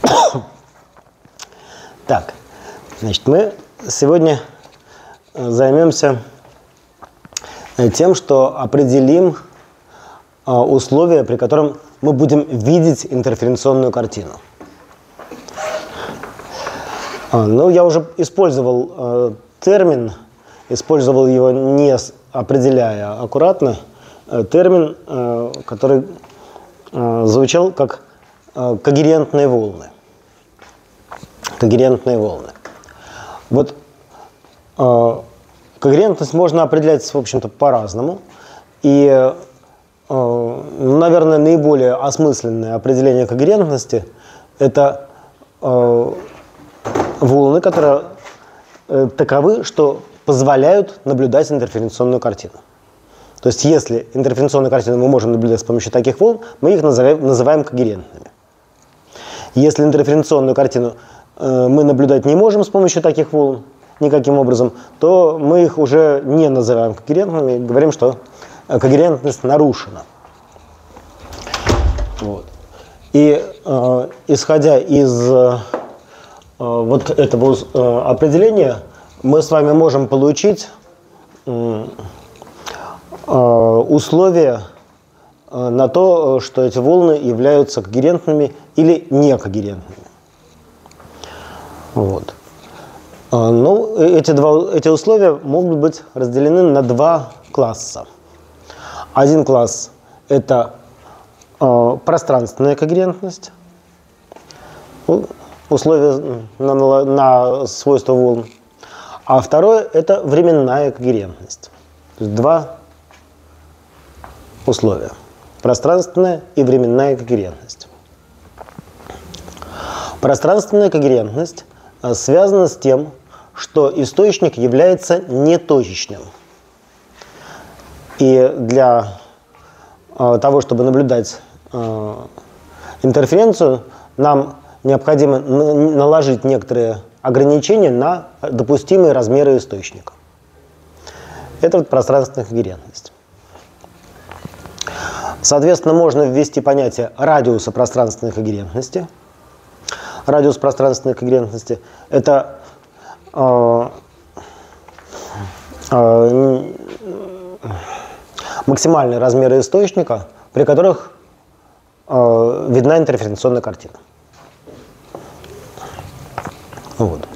Так, значит, мы сегодня займемся тем, что определим условия, при котором мы будем видеть интерференционную картину. Ну, я уже использовал термин, использовал его не определяя аккуратно, термин, который звучал как когерентные волны. Когерентные волны. Вот когерентность можно определять, в общем-то, по-разному. И, наверное, наиболее осмысленное определение когерентности – это волны, которые таковы, что позволяют наблюдать интерференционную картину. То есть, если интерференционную картину мы можем наблюдать с помощью таких волн, мы их называем когерентными. Если интерференционную картину мы наблюдать не можем с помощью таких волн никаким образом, то мы их уже не называем когерентными, говорим, что когерентность нарушена. Вот. И исходя из вот этого определения, мы с вами можем получить условия на то, что эти волны являются когерентными или некогерентными. Вот. Ну, эти условия могут быть разделены на два класса. Один класс – это пространственная когерентность, условия на свойства волн. А второе – это временная когерентность. То есть два условия – пространственная и временная когерентность. Пространственная когерентность связана с тем, что источник является неточечным. И для того, чтобы наблюдать интерференцию, нам необходимо наложить некоторые ограничения на допустимые размеры источника. Это вот пространственная когерентность. Соответственно, можно ввести понятие радиуса пространственной когерентности. Радиус пространственной когерентности – это максимальные размеры источника, при которых видна интерференционная картина. Вот.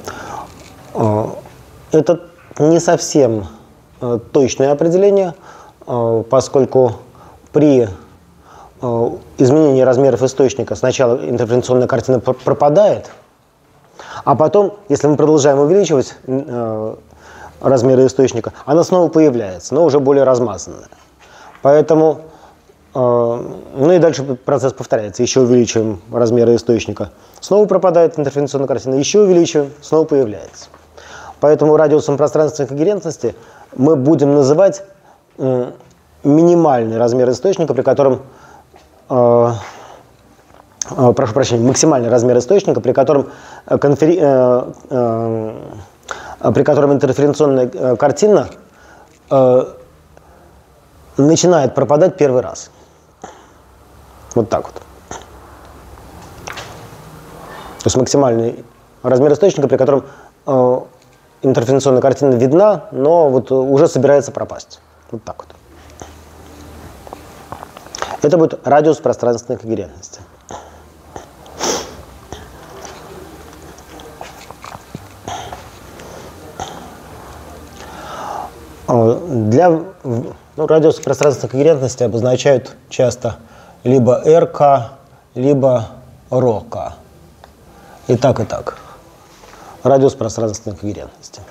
Это не совсем точное определение, поскольку при изменении размеров источника сначала интерференционная картина пропадает, а потом, если мы продолжаем увеличивать размеры источника, она снова появляется, но уже более размазанная. Поэтому, ну и дальше процесс повторяется. Еще увеличиваем размеры источника, снова пропадает интерференционная картина, еще увеличиваем, снова появляется. Поэтому радиусом пространственной когерентности мы будем называть минимальный размер источника, при котором прошу прощения, максимальный размер источника, при котором интерференционная картина начинает пропадать первый раз. Вот так вот. То есть максимальный размер источника, при котором интерференционная картина видна, но вот уже собирается пропасть. Вот так вот. Это будет радиус пространственной когерентности. Радиус пространственной когерентности обозначают часто либо РК, либо РОК. И так, и так. Радиус пространственной когерентности.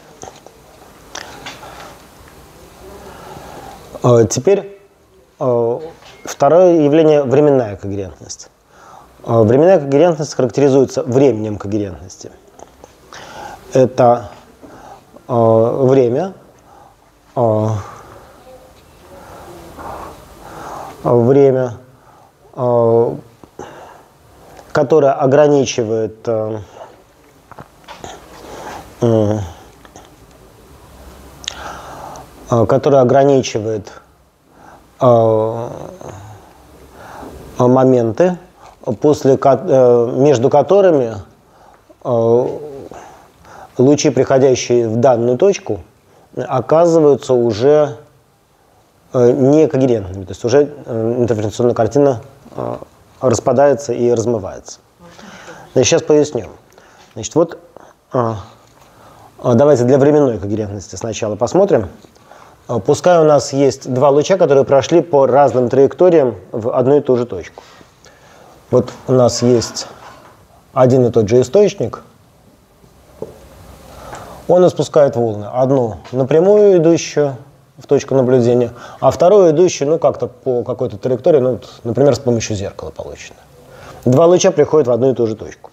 Теперь второе явление – временная когерентность. Временная когерентность характеризуется временем когерентности. Это время, которое ограничивает моменты между которыми лучи, приходящие в данную точку, оказываются уже некогерентными, то есть уже интерференционная картина распадается и размывается. Значит, сейчас поясню. Значит, вот давайте для временной когерентности сначала посмотрим. Пускай у нас есть два луча, которые прошли по разным траекториям в одну и ту же точку. Вот у нас есть один и тот же источник. Он испускает волны. Одну напрямую идущую в точку наблюдения, а вторую идущую, ну, как-то по какой-то траектории, ну, например, с помощью зеркала получено. Два луча приходят в одну и ту же точку.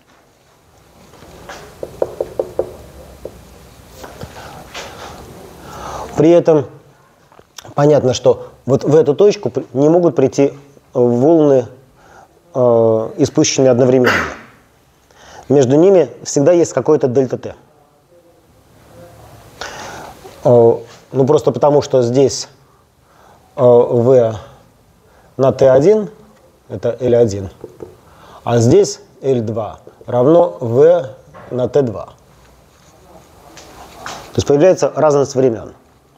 При этом понятно, что вот в эту точку не могут прийти волны, испущенные одновременно. Между ними всегда есть какое-то дельта-Т. Ну, просто потому, что здесь V на T1, это L1, а здесь L2 равно V на T2. То есть появляется разность времен.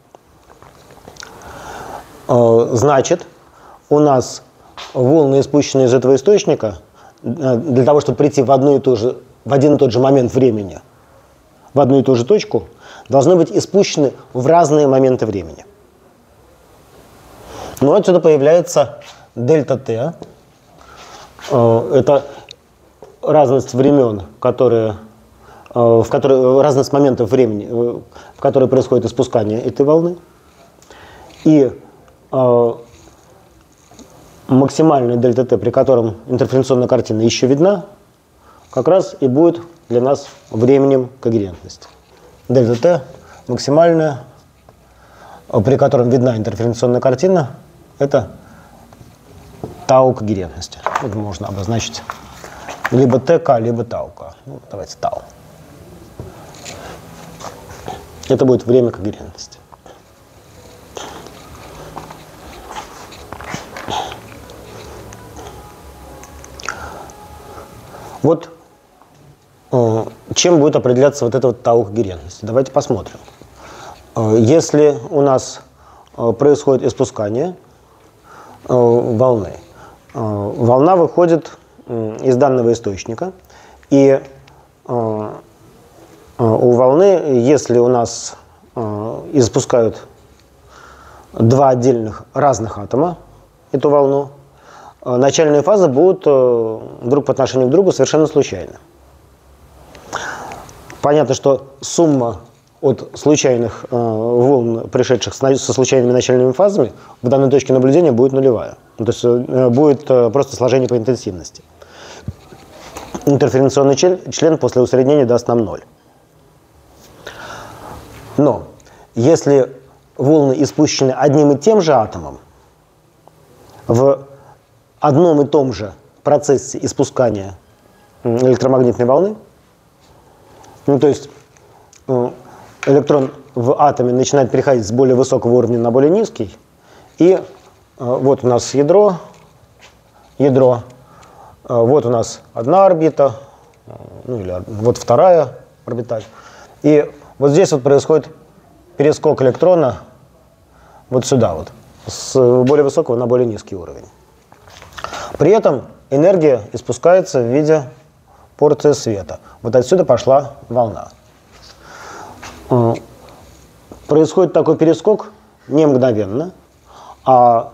Значит, у нас волны, испущенные из этого источника, для того, чтобы прийти в один и тот же момент времени, в одну и ту же точку, должны быть испущены в разные моменты времени. Ну, отсюда появляется дельта-Т. Это разность времен, разность моментов времени, в которые происходит испускание этой волны. И максимальный дельта-Т, при котором интерференционная картина еще видна, как раз и будет для нас временем когерентности. Дельта-Т максимальная, при котором видна интерференционная картина, это тау когерентности. Это можно обозначить либо ТК, либо тау-К. Ну, давайте тау. Это будет время когерентности. Вот чем будет определяться вот эта вот тау когерентность. Давайте посмотрим. Если у нас происходит испускание волны, волна выходит из данного источника, и у волны, если у нас испускают два отдельных разных атома эту волну, начальные фазы будут друг по отношению к другу совершенно случайны. Понятно, что сумма от случайных волн, пришедших со случайными начальными фазами, в данной точке наблюдения будет нулевая. То есть будет просто сложение по интенсивности. Интерференционный член после усреднения даст нам 0. Но если волны испущены одним и тем же атомом в одном и том же процессе испускания электромагнитной волны, ну, то есть электрон в атоме начинает переходить с более высокого уровня на более низкий, и вот у нас ядро, вот у нас одна орбита, ну, или вот вторая орбиталь, и вот здесь вот происходит перескок электрона вот сюда вот, с более высокого на более низкий уровень. При этом энергия испускается в виде порции света. Вот отсюда пошла волна. Происходит такой перескок не мгновенно, а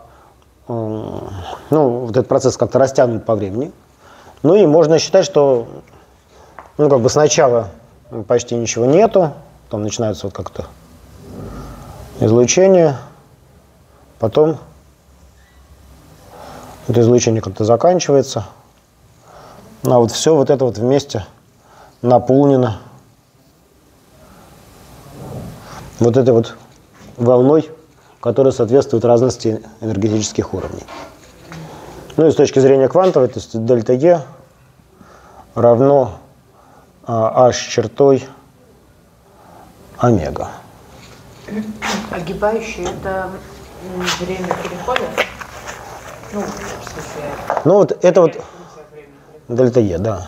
вот этот процесс как-то растянут по времени. Ну и можно считать, что как бы сначала почти ничего нету, потом начинается вот как-то излучение, потом это излучение как-то заканчивается, а вот все вот это вот вместе наполнено вот этой вот волной, которая соответствует разности энергетических уровней. Ну и с точки зрения квантовой, то есть дельта Е равно h чертой омега. Огибающее – это время перехода? Ну, в смысле… Ну вот это вот… Дельта Е, да.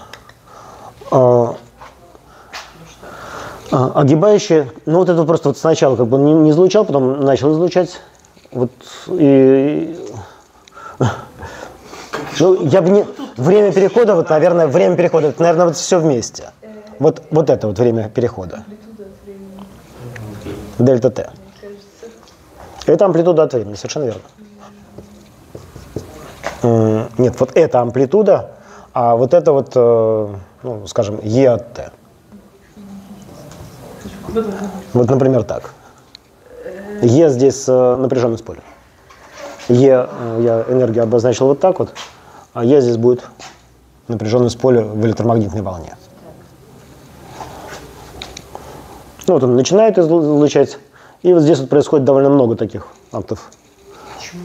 Огибающие, ну вот это просто вот сначала как бы не излучал, потом начал излучать. Вот и... Ну, я бы не... Время перехода, вот, наверное, это, наверное, вот все вместе. Вот это вот время перехода. Дельта Т. Это амплитуда от времени, совершенно верно. Нет, вот это амплитуда, а вот это вот, ну, скажем, Е от Т. Вот, например, так. Е здесь напряженность поля. Е я энергию обозначил вот так вот, а Е здесь будет напряженность поля в электромагнитной волне. Ну, вот он начинает излучать, и вот здесь вот происходит довольно много таких актов. Почему?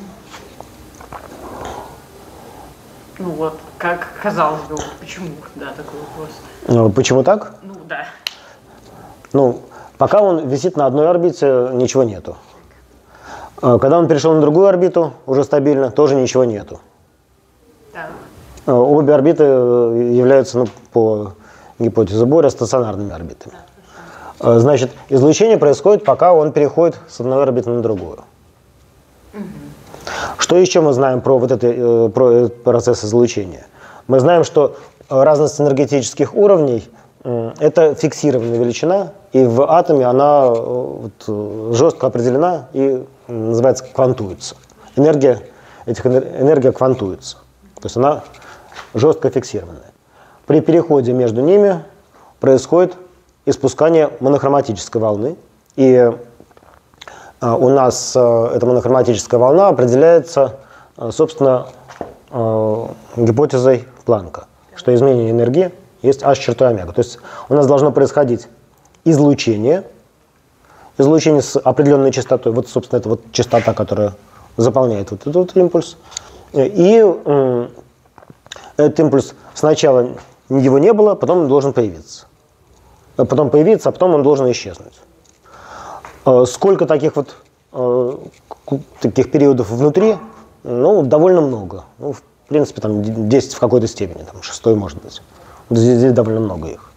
Ну вот, как казалось бы, почему, да, такой вопрос. Почему так? Ну, да. Ну, пока он висит на одной орбите, ничего нету. Когда он перешел на другую орбиту, уже стабильно, тоже ничего нету. Так. Обе орбиты являются, ну, по гипотезе Боря, стационарными орбитами. Значит, излучение происходит, пока он переходит с одной орбиты на другую. Угу. Что еще мы знаем про вот про процесс излучения? Мы знаем, что разность энергетических уровней – это фиксированная величина, и в атоме она вот жестко определена и называется квантуется. Энергия квантуется, то есть она жестко фиксированная. При переходе между ними происходит испускание монохроматической волны, и у нас эта монохроматическая волна определяется, собственно, гипотезой Планка, что изменение энергии есть h чертой омега. То есть у нас должно происходить излучение с определенной частотой, вот, собственно, это вот частота, которая заполняет вот этот вот импульс, и этот импульс сначала его не было, потом он должен появиться. А потом он должен исчезнуть. Сколько таких вот таких периодов внутри? Ну, довольно много. Ну, в принципе, там 10 в какой-то степени, там 6 может быть. Здесь довольно много их.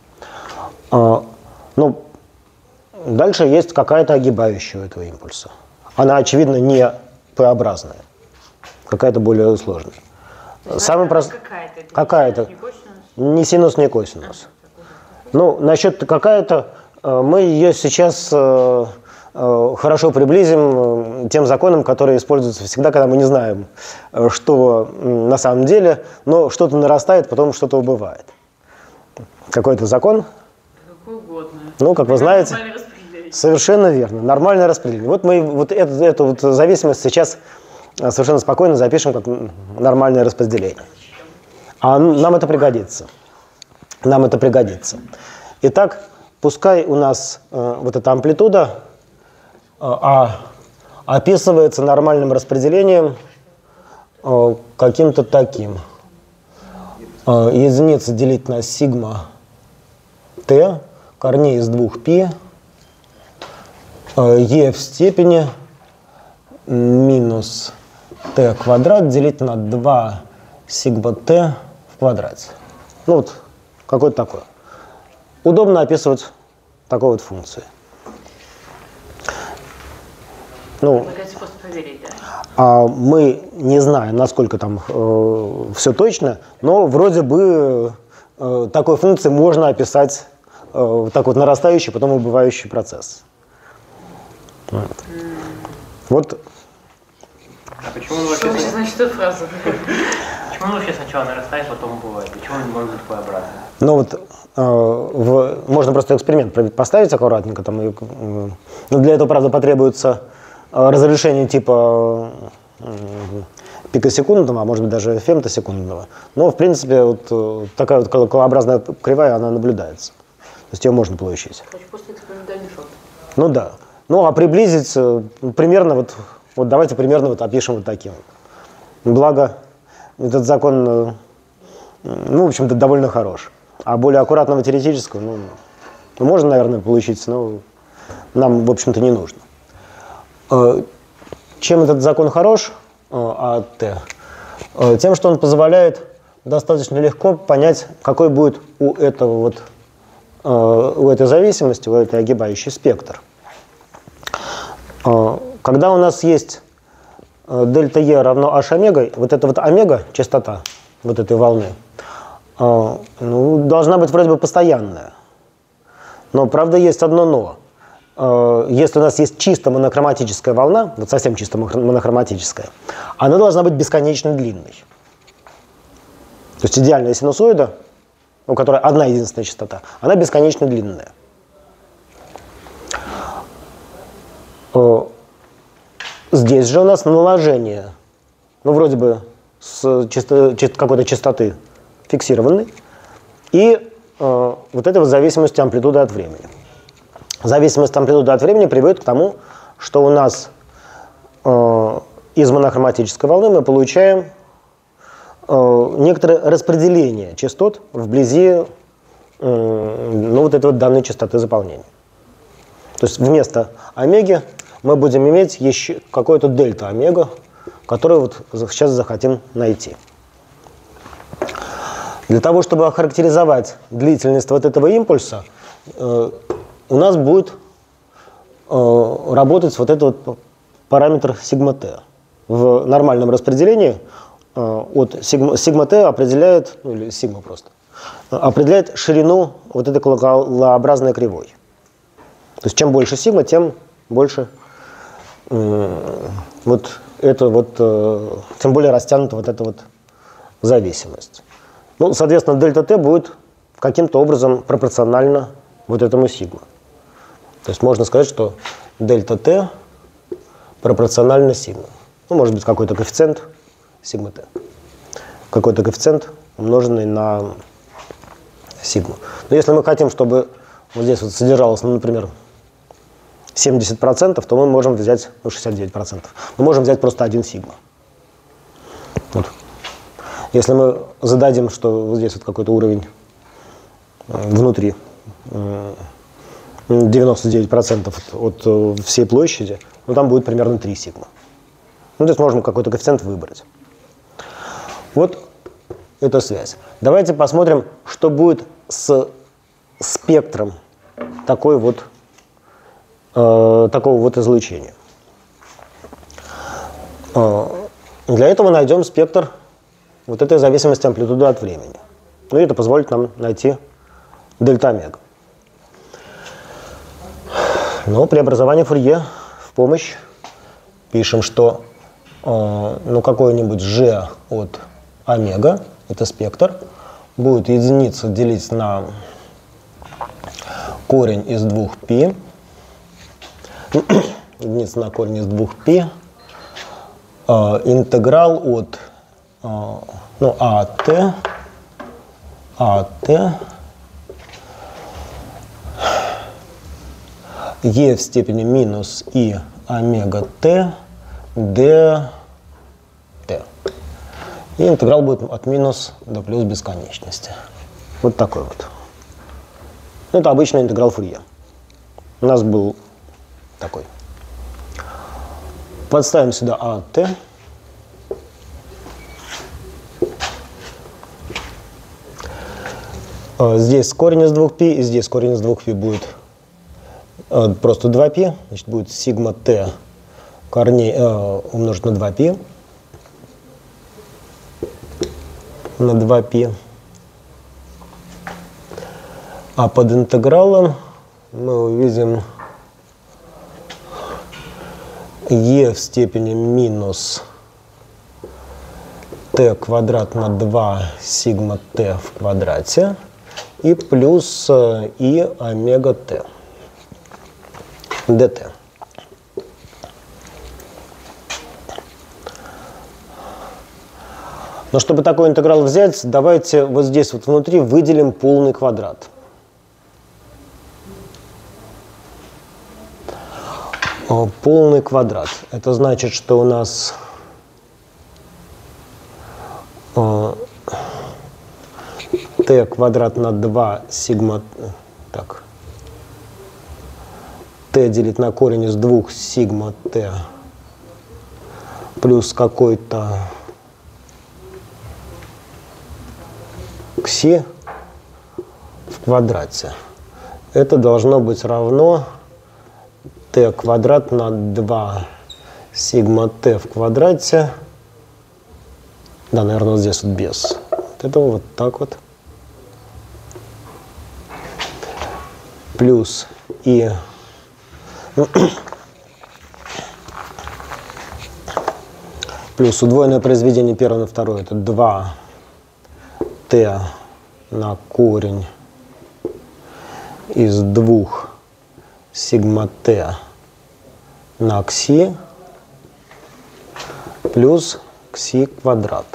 Но дальше есть какая-то огибающая у этого импульса. Она, очевидно, не П-образная, какая-то более сложная. Самый простой. Какая-то. Ни синус, ни косинус. Ну, насчет какая-то, мы ее сейчас хорошо приблизим тем законам, которые используются всегда, когда мы не знаем, что на самом деле, но что-то нарастает, потом что-то убывает. Какой-то закон? Какой угодно. Ну, как вы знаете, совершенно верно. Нормальное распределение. Вот мы вот эту вот зависимость сейчас совершенно спокойно запишем как нормальное распределение. А нам это пригодится. Нам это пригодится. Итак, пускай у нас вот эта амплитуда описывается нормальным распределением каким-то таким. Единица делить на сигма t, корней из 2π, e в степени минус t квадрат делить на 2 сигма t в квадрате. Ну вот, какое-то такое. Удобно описывать такой вот функции. Ну, мы не знаем, насколько там все точно, но вроде бы такой функции можно описать так вот нарастающий, потом убывающий процесс. Вот. А почему он вообще... Что значит эта фраза? Почему он вообще сначала нарастает, потом убывает? Почему он не может быть П-образным? Ну вот можно просто эксперимент поставить аккуратненько. Там, но для этого, правда, потребуется разрешение типа пикосекундного, а может быть даже фемтосекундного. Но, в принципе, вот такая вот колообразная кривая, она наблюдается. То есть ее можно получить. Хочу просто экспериментальный шот. Ну да. Ну а приблизить примерно вот давайте примерно вот опишем вот таким. Благо, этот закон, ну, в общем-то, довольно хорош. А более аккуратного теоретического, ну, можно, наверное, получить, но нам, в общем-то, не нужно. Чем этот закон хорош, АТ? Тем, что он позволяет достаточно легко понять, какой будет у этой зависимости, у этой огибающий спектр. Когда у нас есть дельта Е равно h омега, вот эта вот омега, частота вот этой волны, должна быть вроде бы постоянная. Но, правда, есть одно но. Если у нас есть чисто монохроматическая волна, вот совсем чисто монохроматическая, она должна быть бесконечно длинной. То есть идеальная синусоида, у которой одна единственная частота, она бесконечно длинная. Здесь же у нас наложение, вроде бы с какой-то частоты фиксированной, и вот эта вот зависимость амплитуды от времени. Зависимость амплитуды от времени приводит к тому, что у нас из монохроматической волны мы получаем некоторое распределение частот вблизи вот этой вот данной частоты заполнения. То есть вместо омеги мы будем иметь еще какое-то дельта омега, которую вот сейчас захотим найти. Для того, чтобы охарактеризовать длительность вот этого импульса, у нас будет работать вот этот вот параметр сигма-t. В нормальном распределении от сигма-t определяет, или сигма просто, определяет ширину вот этой колоколообразной кривой. То есть чем больше сигма, тем больше тем более растянута вот эта вот зависимость. Соответственно, дельта t будет каким-то образом пропорционально вот этому сигма. То есть можно сказать, что дельта t пропорционально сигма. Может быть, какой-то коэффициент сигма t. Какой-то коэффициент, умноженный на сигму. Но если мы хотим, чтобы вот здесь вот содержалось, например, 70%, то мы можем взять 69%. Мы можем взять просто один сигма. Вот. Если мы зададим, что вот здесь вот какой-то уровень внутри 99% от всей площади, там будет примерно 3 сигма. То есть можно какой-то коэффициент выбрать. Вот эта связь. Давайте посмотрим, что будет с спектром такого вот излучения. Для этого найдем спектр вот этой зависимости амплитуды от времени. И это позволит нам найти дельта омега. Но преобразование Фурье в помощь. Пишем, что какой-нибудь g от омега, это спектр, будет единица делить на корень из 2π, единица на корень из 2π, интеграл от АТ e в степени минус и омега t dt. И интеграл будет от минус до плюс бесконечности. Вот такой вот. Это обычный интеграл Фурье. У нас был такой. Подставим сюда АТ. Здесь корень из 2π, и здесь корень из 2π будет просто 2π. Значит, будет сигма t корней умножить на 2π. На 2π. А под интегралом мы увидим e в степени минус t квадрат на 2 сигма t в квадрате и плюс и омега t dt. Но чтобы такой интеграл взять, давайте вот здесь вот внутри выделим полный квадрат. Полный квадрат. Это значит, что у нас t квадрат на 2 сигма, так, t делить на корень из 2 сигма t плюс какой-то кси в квадрате. Это должно быть равно t квадрат на 2 сигма t в квадрате. Да, наверное, вот здесь вот без. Вот этого вот так вот. Плюс и плюс удвоенное произведение первое на второе. Это 2t на корень из 2 сигма t на кси плюс кси квадрат.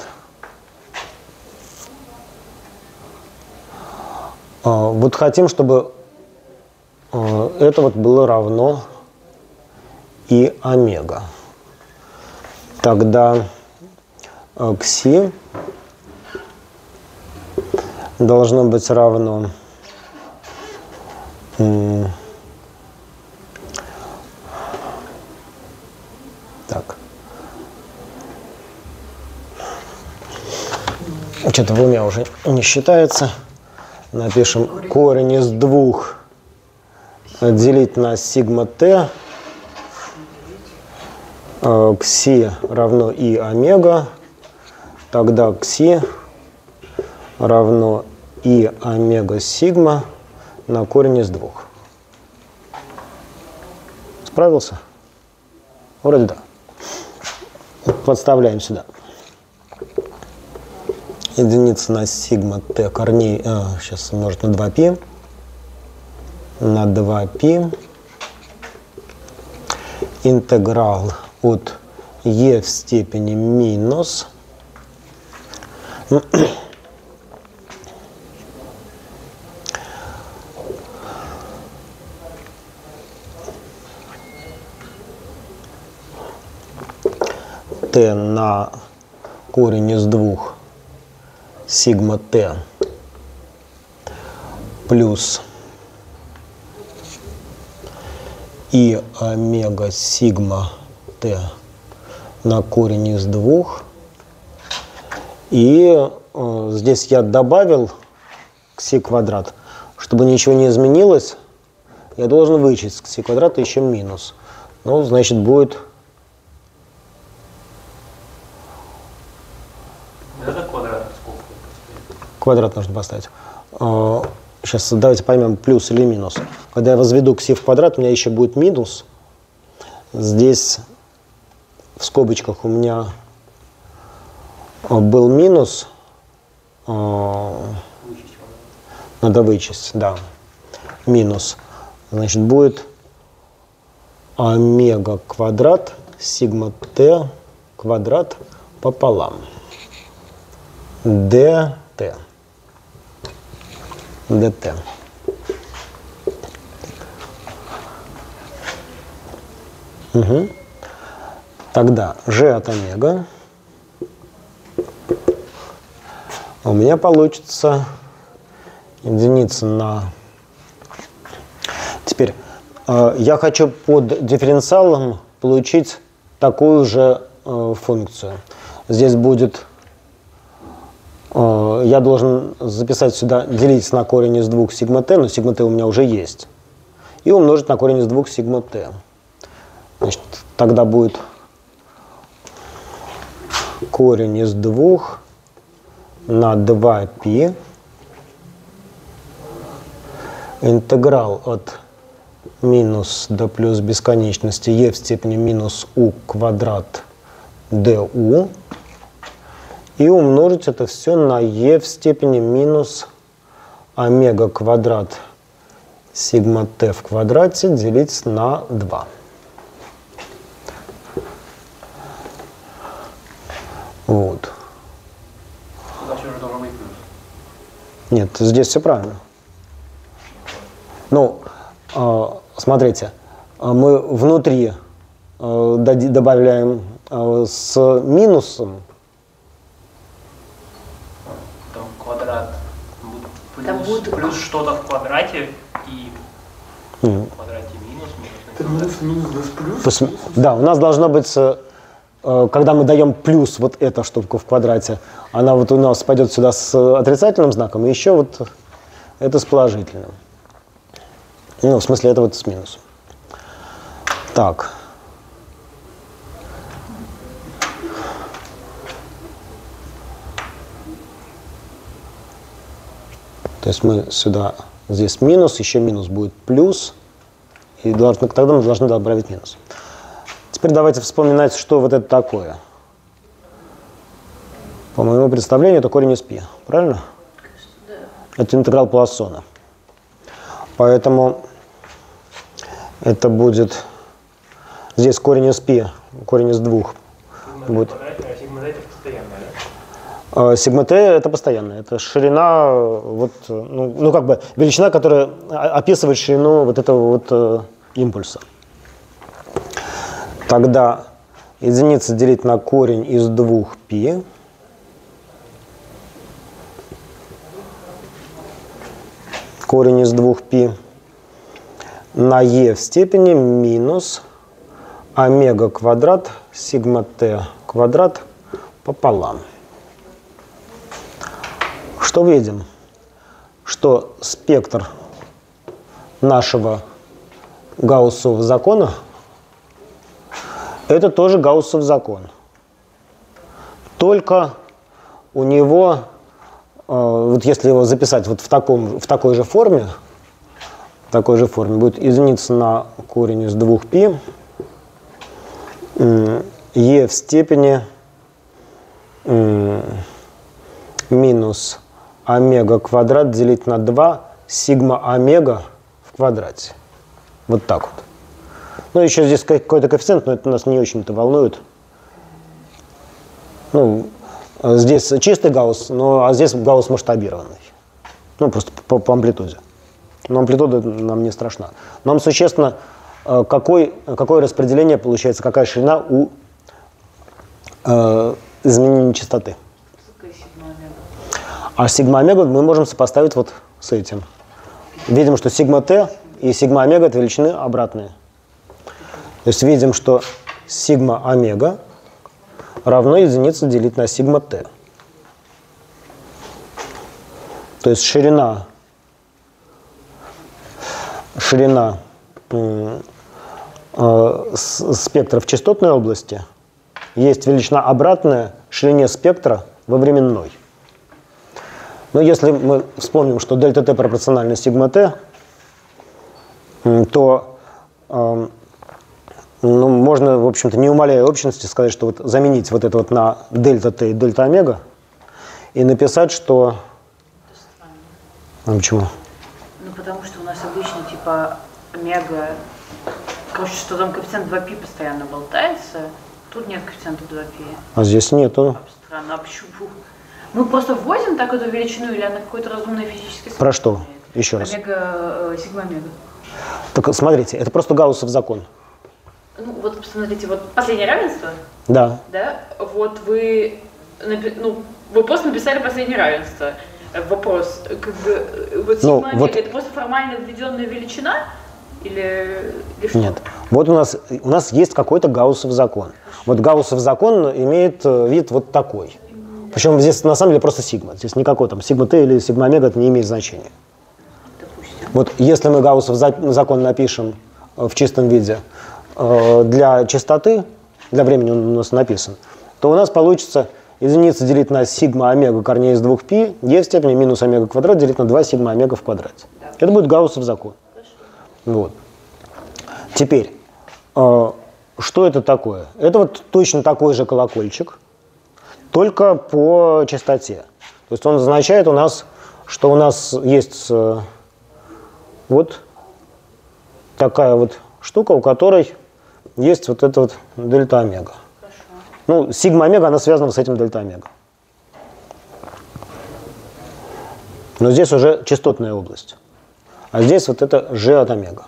Вот хотим, чтобы это вот было равно и омега. Тогда кси должно быть равно так. Что-то в уме уже не считается. Напишем корень из 2 делить на сигма t. Кси равно и омега. Тогда кси равно и омега сигма на корень из 2. Справился? Вроде да. Подставляем сюда. Единица на сигма t корней, сейчас умножить на 2π. На 2π. Интеграл от e в степени минус t на корень из 2 сигма t плюс и омега сигма t на корень из 2. И здесь я добавил кси квадрат. Чтобы ничего не изменилось, я должен вычесть с кси квадрата еще минус. Ну, значит, будет... Это квадрат сколько? Квадрат нужно поставить. Сейчас давайте поймем, плюс или минус. Когда я возведу кси в квадрат, у меня еще будет минус. Здесь в скобочках у меня был минус. Надо вычесть, да. Минус. Значит, будет омега квадрат сигма t квадрат пополам. dt. dt. Угу. Тогда g от омега у меня получится единица на... Теперь я хочу под дифференциалом получить такую же функцию. Здесь будет... я должен записать сюда делить на корень из 2 сигма t, но сигма t у меня уже есть. И умножить на корень из 2 сигма t. Значит, тогда будет корень из 2 на 2π интеграл от минус до плюс бесконечности e в степени минус u квадрат du и умножить это все на e в степени минус омега квадрат сигма t в квадрате делить на 2. Вот. Значит, уже должен быть плюс. Нет, здесь все правильно. Ну, смотрите, мы внутри добавляем с минусом. Там квадрат плюс, Там будет плюс что-то в квадрате и в квадрате минус, минус на квадрате. Минус плюс плюс? Да, у нас должно быть когда мы даем плюс вот эта штука в квадрате, она вот у нас пойдет сюда с отрицательным знаком, и еще вот это с положительным. Ну, в смысле, это вот с минусом. Так. То есть мы сюда, здесь минус, еще минус будет плюс, и тогда мы должны добавить минус. Теперь давайте вспоминать, что вот это такое. По моему представлению, это корень из π, правильно? Да. Это интеграл Пуассона. Поэтому это будет, здесь корень из π, корень из 2 будет. Сигма это постоянная, да? Сигма t это постоянная, это ширина, вот, ну как бы величина, которая описывает ширину вот этого вот импульса. Тогда единица делить на корень из 2π. Корень из 2π на e в степени минус омега квадрат сигма t квадрат пополам. Что видим? Что спектр нашего Гауссового закона это тоже Гауссов закон. Только у него, вот если его записать вот в такой же форме, будет единица на корень из 2π, e в степени минус омега квадрат делить на 2 сигма омега в квадрате. Вот так вот. Ну, еще здесь какой-то коэффициент, но это нас не очень-то волнует. Ну, здесь чистый Гаусс, а здесь Гаусс масштабированный. Ну, просто по амплитуде. Но амплитуда нам не страшна. Нам существенно, какое распределение получается, какая ширина у изменения частоты. А сигма омега мы можем сопоставить вот с этим. Видим, что сигма t и сигма омега это величины обратные. То есть видим, что сигма омега равно единице делить на сигма t. То есть ширина спектра в частотной области есть величина обратная ширине спектра во временной. Но если мы вспомним, что дельта t пропорциональна сигма t, то можно, в общем-то, не умаляя общности, сказать, что вот заменить вот это вот на дельта t и дельта омега и написать, что... Почему? Ну, потому что у нас обычно типа омега, короче, что там коэффициент 2π постоянно болтается, тут нет коэффициента 2π. А здесь нету. Странно, а почему? Мы просто вводим так эту величину или она какой-то разумный физический способ? Про что? Еще раз. Омега, сигма омега. Так смотрите, это просто Гауссов закон. Ну, вот посмотрите, вот последнее равенство. Да. Да? Вот вы просто написали последнее равенство. Вопрос, как бы, вот сигма омега, это просто формально введенная величина? Или что? Нет. Вот у нас есть какой-то Гауссов закон. Вот Гауссов закон имеет вид вот такой. Причем здесь на самом деле просто сигма. Здесь никакой там сигма t или сигма омега это не имеет значения. Допустим. Вот если мы Гауссов закон напишем в чистом виде для частоты, для времени он у нас написан, то у нас получится единица делить на сигма омега корней из 2π, e в степени минус омега квадрат делить на 2 сигма омега в квадрате. Да. Это будет Гауссов закон. Вот. Теперь, что это такое? Это вот точно такой же колокольчик, только по частоте. То есть он означает у нас, что у нас есть вот такая вот штука, у которой есть вот это вот дельта омега. Ну, сигма омега, она связана с этим дельта омега. Но здесь уже частотная область. А здесь вот это g от омега.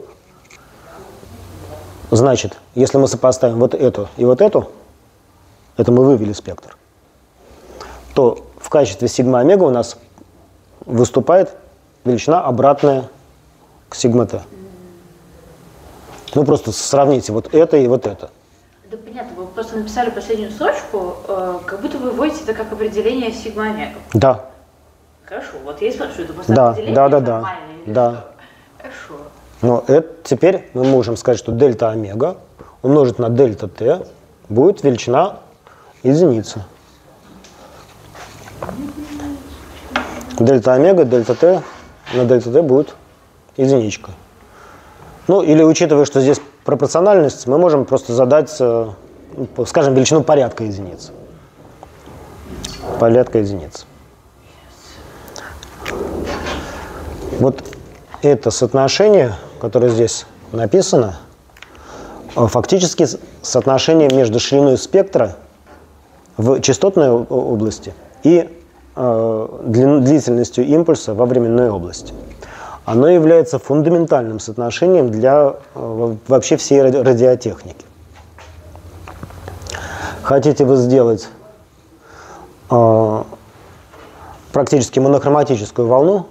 Значит, если мы сопоставим вот эту и вот эту, это мы вывели спектр, то в качестве сигма омега у нас выступает величина обратная к сигма t. Ну, просто сравните вот это и вот это. Да понятно, просто написали последнюю строчку, как будто вы вводите это как определение сигма-омега. Да. Хорошо, вот я и спрашиваю, это просто Да, определение да. формальное или Да. что? Хорошо. Но это теперь мы можем сказать, что дельта омега умножить на дельта t будет величина единицы. Дельта омега, дельта t на дельта t будет единичка. Ну, или учитывая, что здесь пропорциональность, мы можем просто задать, скажем, величину порядка единиц. Порядка единиц. Вот это соотношение, которое здесь написано, фактически соотношение между шириной спектра в частотной области и длительностью импульса во временной области. Оно является фундаментальным соотношением для вообще всей радиотехники. Хотите вы сделать практически монохроматическую волну,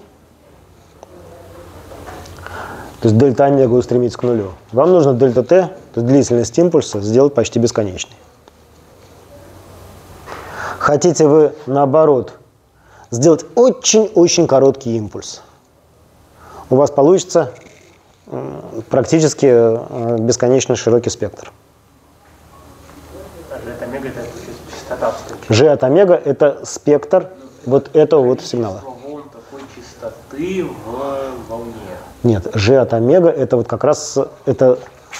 то есть дельта омега устремить к нулю, вам нужно дельта t, то есть длительность импульса, сделать почти бесконечной. Хотите вы, наоборот, сделать очень-очень короткий импульс, у вас получится практически бесконечно широкий спектр. G от омега это частота. G от омега это спектр вот этого вот сигнала. Волн такой частоты в волне. Нет, G от омега это вот как раз это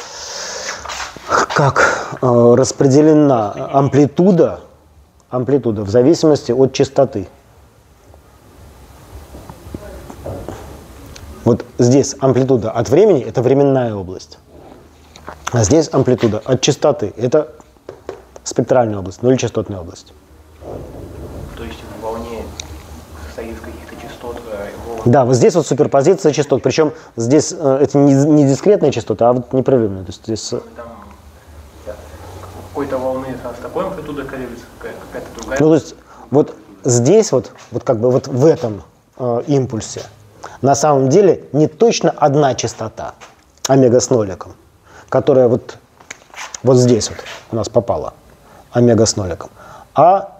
как распределена амплитуда в зависимости от частоты. Вот здесь амплитуда от времени – это временная область. А здесь амплитуда от частоты – это спектральная область, нулечастотная область. То есть в волне состоит из каких-то частот. Да, вот здесь вот суперпозиция частот. Причем здесь это не дискретная частота, а вот непрерывная. То есть здесь... Там какой-то волны с такой амплитудой колеблется, какая-то другая. Ну, то есть вот здесь вот как бы вот в этом импульсе на самом деле не точно одна частота, омега с ноликом, которая вот здесь вот у нас попала, омега с ноликом, а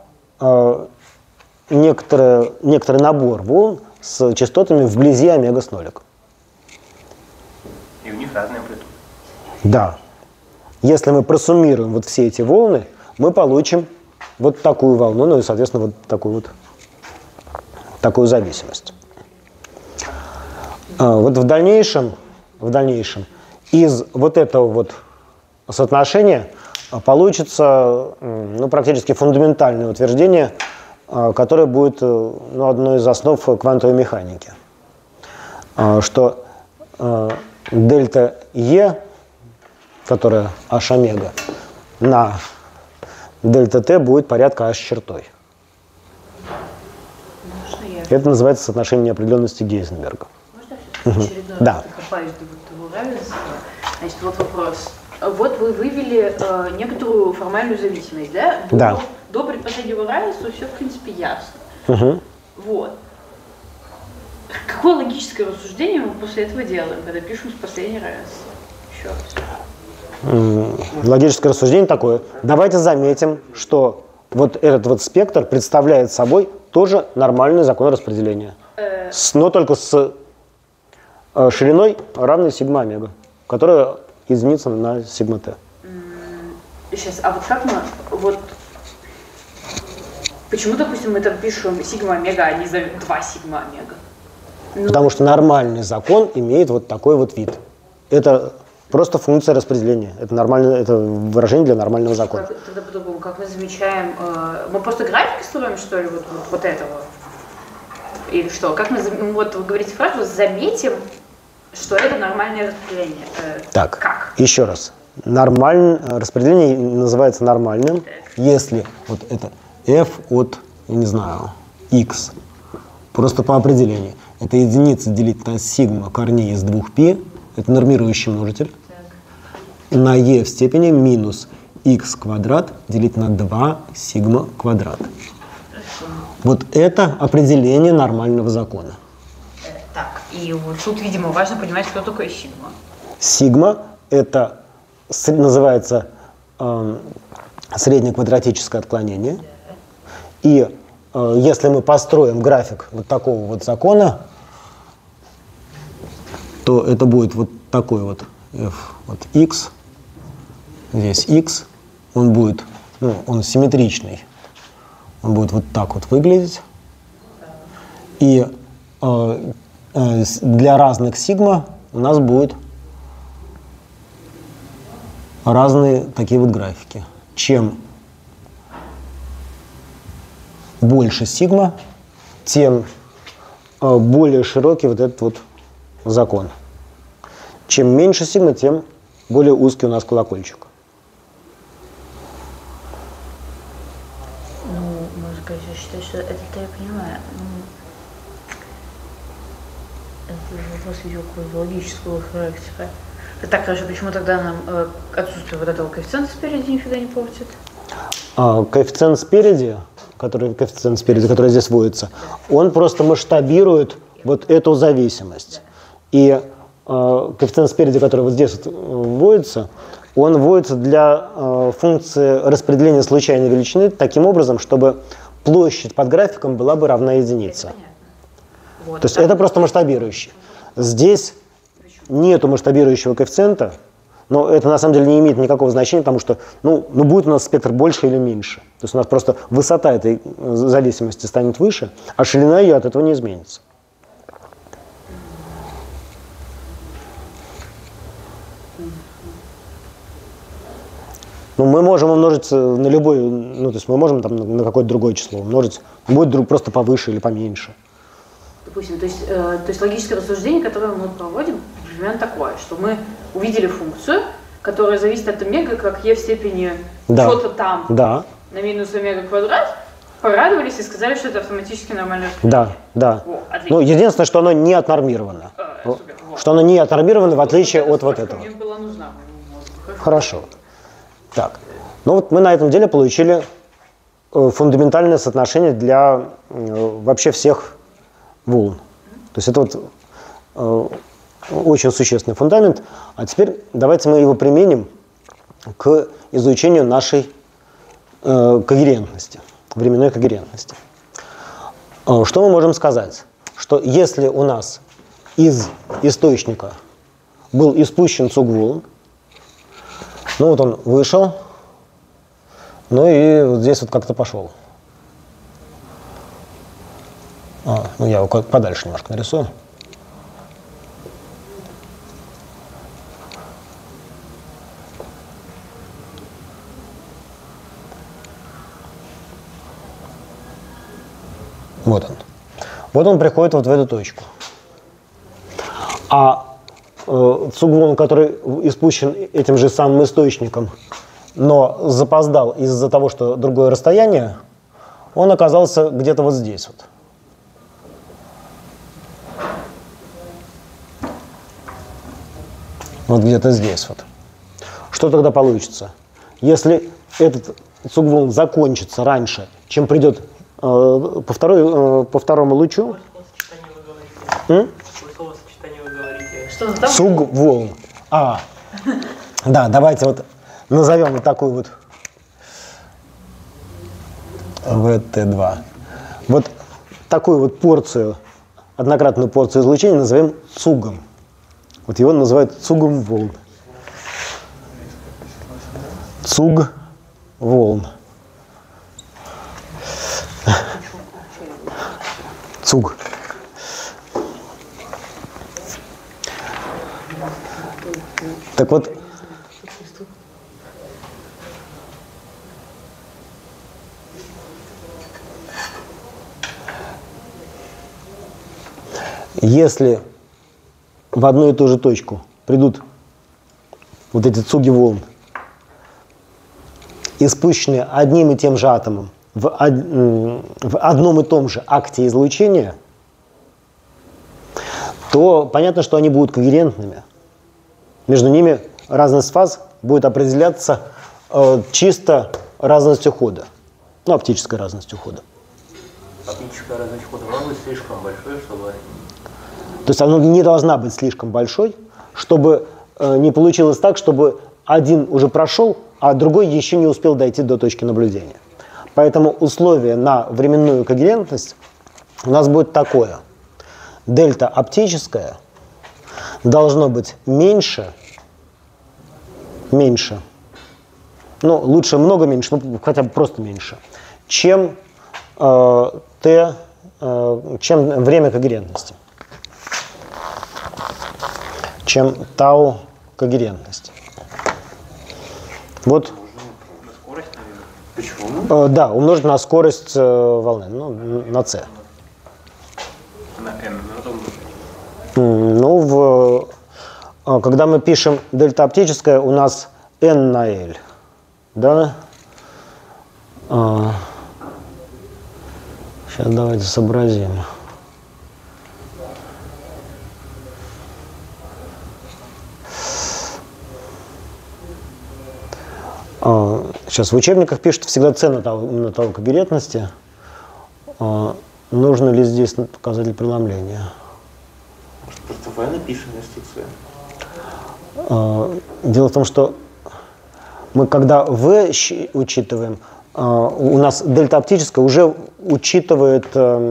некоторый набор волн с частотами вблизи омега с ноликом. И у них разные амплитуды. Да. Если мы просуммируем вот все эти волны, мы получим вот такую волну, ну и, соответственно, вот такую зависимость. Вот в дальнейшем из вот этого вот соотношения получится практически фундаментальное утверждение, которое будет одной из основ квантовой механики, что дельта E, которая h омега, на дельта t будет порядка h чертой. Это называется соотношение неопределенности Гейзенберга. Очередной раз докопаюсь до его равенства. Значит, вот вопрос. Вот вы вывели некоторую формальную зависимость, да? Да. До предпоследнего равенства все, в принципе, ясно. Вот. Какое логическое рассуждение мы после этого делаем, когда пишем последнее равенство? Еще раз. Логическое рассуждение такое. Давайте заметим, что вот этот вот спектр представляет собой тоже нормальный закон распределения. Но только с шириной равной сигма омега, которая единица на сигма t. Сейчас, а вот как мы, вот, почему, допустим, мы там пишем сигма омега, а не 2 сигма омега? Потому что нормальный закон имеет вот такой вот вид. Это просто функция распределения. Это нормальное, это выражение для нормального закона. Тогда по-другому, как мы замечаем, мы просто график строим, что ли, вот этого? Или что? Как мы, вот вы говорите фразу, заметим, что это нормальное распределение. Так, как? Еще раз. Нормальное распределение называется нормальным, если вот это f от, я не знаю, x, просто по определению. Это единица делить на сигма корней из 2π, это нормирующий множитель, на e в степени минус x квадрат делить на 2 сигма квадрат. Вот это определение нормального закона. Так, и вот тут, видимо, важно понимать, что такое сигма. Сигма – это называется среднеквадратическое отклонение. И если мы построим график вот такого вот закона, то это будет вот такой вот f от x, здесь x, он будет, ну, он симметричный, он будет вот так вот выглядеть. И для разных сигма у нас будут разные такие вот графики. Чем больше сигма, тем более широкий вот этот вот закон. Чем меньше сигма, тем более узкий у нас колокольчик. Ну, можно, конечно, считать, что это-то я понимаю. Это вопрос логического характера. Так, хорошо, почему тогда нам отсутствие вот этого коэффициента спереди нифига не портит? Коэффициент спереди, который здесь вводится, он просто масштабирует вот эту зависимость. И коэффициент спереди, который вот здесь вот вводится, он вводится для функции распределения случайной величины таким образом, чтобы площадь под графиком была бы равна единице. Вот, то есть это просто масштабирующий. Здесь нету масштабирующего коэффициента, но это на самом деле не имеет никакого значения, потому что ну будет у нас спектр больше или меньше. То есть у нас просто высота этой зависимости станет выше, а ширина ее от этого не изменится. Ну, мы можем умножить на любой, ну, то есть мы можем там на какое-то другое число умножить, будет просто повыше или поменьше. Допустим, то есть логическое рассуждение, которое мы проводим, примерно такое, что мы увидели функцию, которая зависит от омега, как e в степени что-то там на минус омега квадрат, порадовались и сказали, что это автоматически нормальное распределение. Да. Ну, единственное, что оно не отнормировано. Что оно не отнормировано, в отличие от вот этого. Мне была нужна. Хорошо. Так, ну вот мы на этом деле получили фундаментальное соотношение для вообще всех волн. То есть это вот очень существенный фундамент. А теперь давайте мы его применим к изучению нашей когерентности, временной когерентности. Что мы можем сказать? Что если у нас из источника был испущен цуг волн, ну вот он вышел, ну и вот здесь вот как-то пошел. Ну я его подальше немножко нарисую. Вот он. Вот он приходит вот в эту точку. А цуг волн, который испущен этим же самым источником, но запоздал из-за того, что другое расстояние, он оказался где-то вот здесь вот. Вот где-то здесь вот. Что тогда получится? Если этот цуг волн закончится раньше, чем придет по второму лучу, цуг волн. Да, давайте вот назовем вот такую вот ВТ2. Вот такую вот порцию, однократную порцию излучения назовем цугом. Вот его называют цугом волн. Цуг волн. Цуг. Так вот, если в одну и ту же точку придут вот эти цуги волн, испущенные одним и тем же атомом в одном и том же акте излучения, то понятно, что они будут когерентными. Между ними разность фаз будет определяться чисто разностью хода, ну, оптической разностью хода. Оптическая разность хода должна быть слишком большой, чтобы... То есть она не должна быть слишком большой, чтобы не получилось так, чтобы один уже прошел, а другой еще не успел дойти до точки наблюдения. Поэтому условие на временную когерентность у нас будет такое. Дельта оптическая должно быть меньше, ну, лучше много меньше, ну, хотя бы просто меньше, чем чем время когерентности, чем тау когерентности. Вот. На скорость, наверное. Почему? Да, умножить на скорость волны, ну, на c. На n, Ну, когда мы пишем дельта оптическая, у нас n на l, да? Сейчас давайте сообразим. Сейчас в учебниках пишут всегда c на тау когерентности. Нужно ли здесь показатель преломления? Может, просто v напишем вместо c? Дело в том, что мы когда v учитываем, у нас дельта оптическая уже учитывает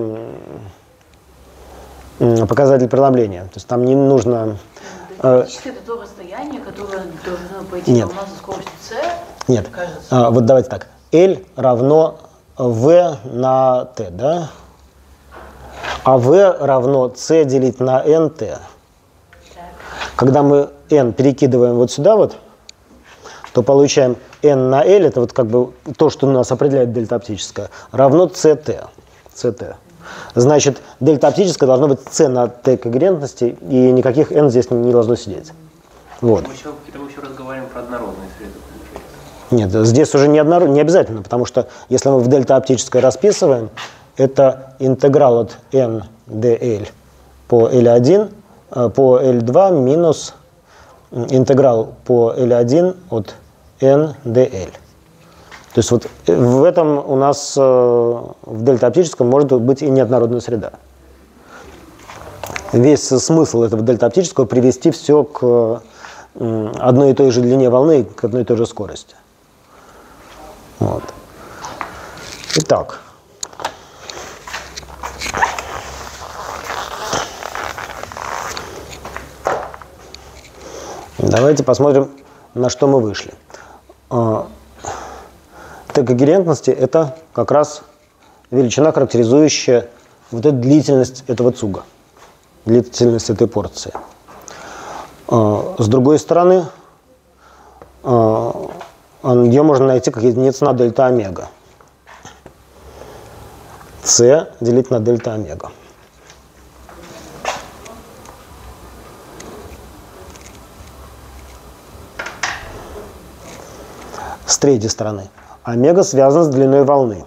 показатель преломления. То есть там не нужно... Оптическое это то расстояние, которое должно пойти Нет. волна со скоростью c. Нет, Кажется. вот давайте так. L равно v на t, да? А v равно c делить на nt. Так. Когда мы n перекидываем вот сюда вот, то получаем n на l, это вот как бы то, что у нас определяет дельта оптическая, равно ct. Значит, дельта оптическая должна быть c на t когерентности, и никаких n здесь не должно сидеть. Вот. Мы еще разговариваем про однородные среды, получается. Нет, здесь уже не обязательно, потому что если мы в дельта оптической расписываем, это интеграл от n dl по L1 по L2 минус интеграл по L1 от n dl. То есть вот в этом у нас в дельта оптическом может быть и неоднородная среда. Весь смысл этого дельта оптического привести все к одной и той же длине волны, к одной и той же скорости. Вот. Итак. Давайте посмотрим, на что мы вышли. Т-когерентности – это как раз величина, характеризующая вот эту длительность этого цуга, длительность этой порции. С другой стороны, ее можно найти как единица на дельта омега. С делить на дельта омега. С третьей стороны, омега связан с длиной волны.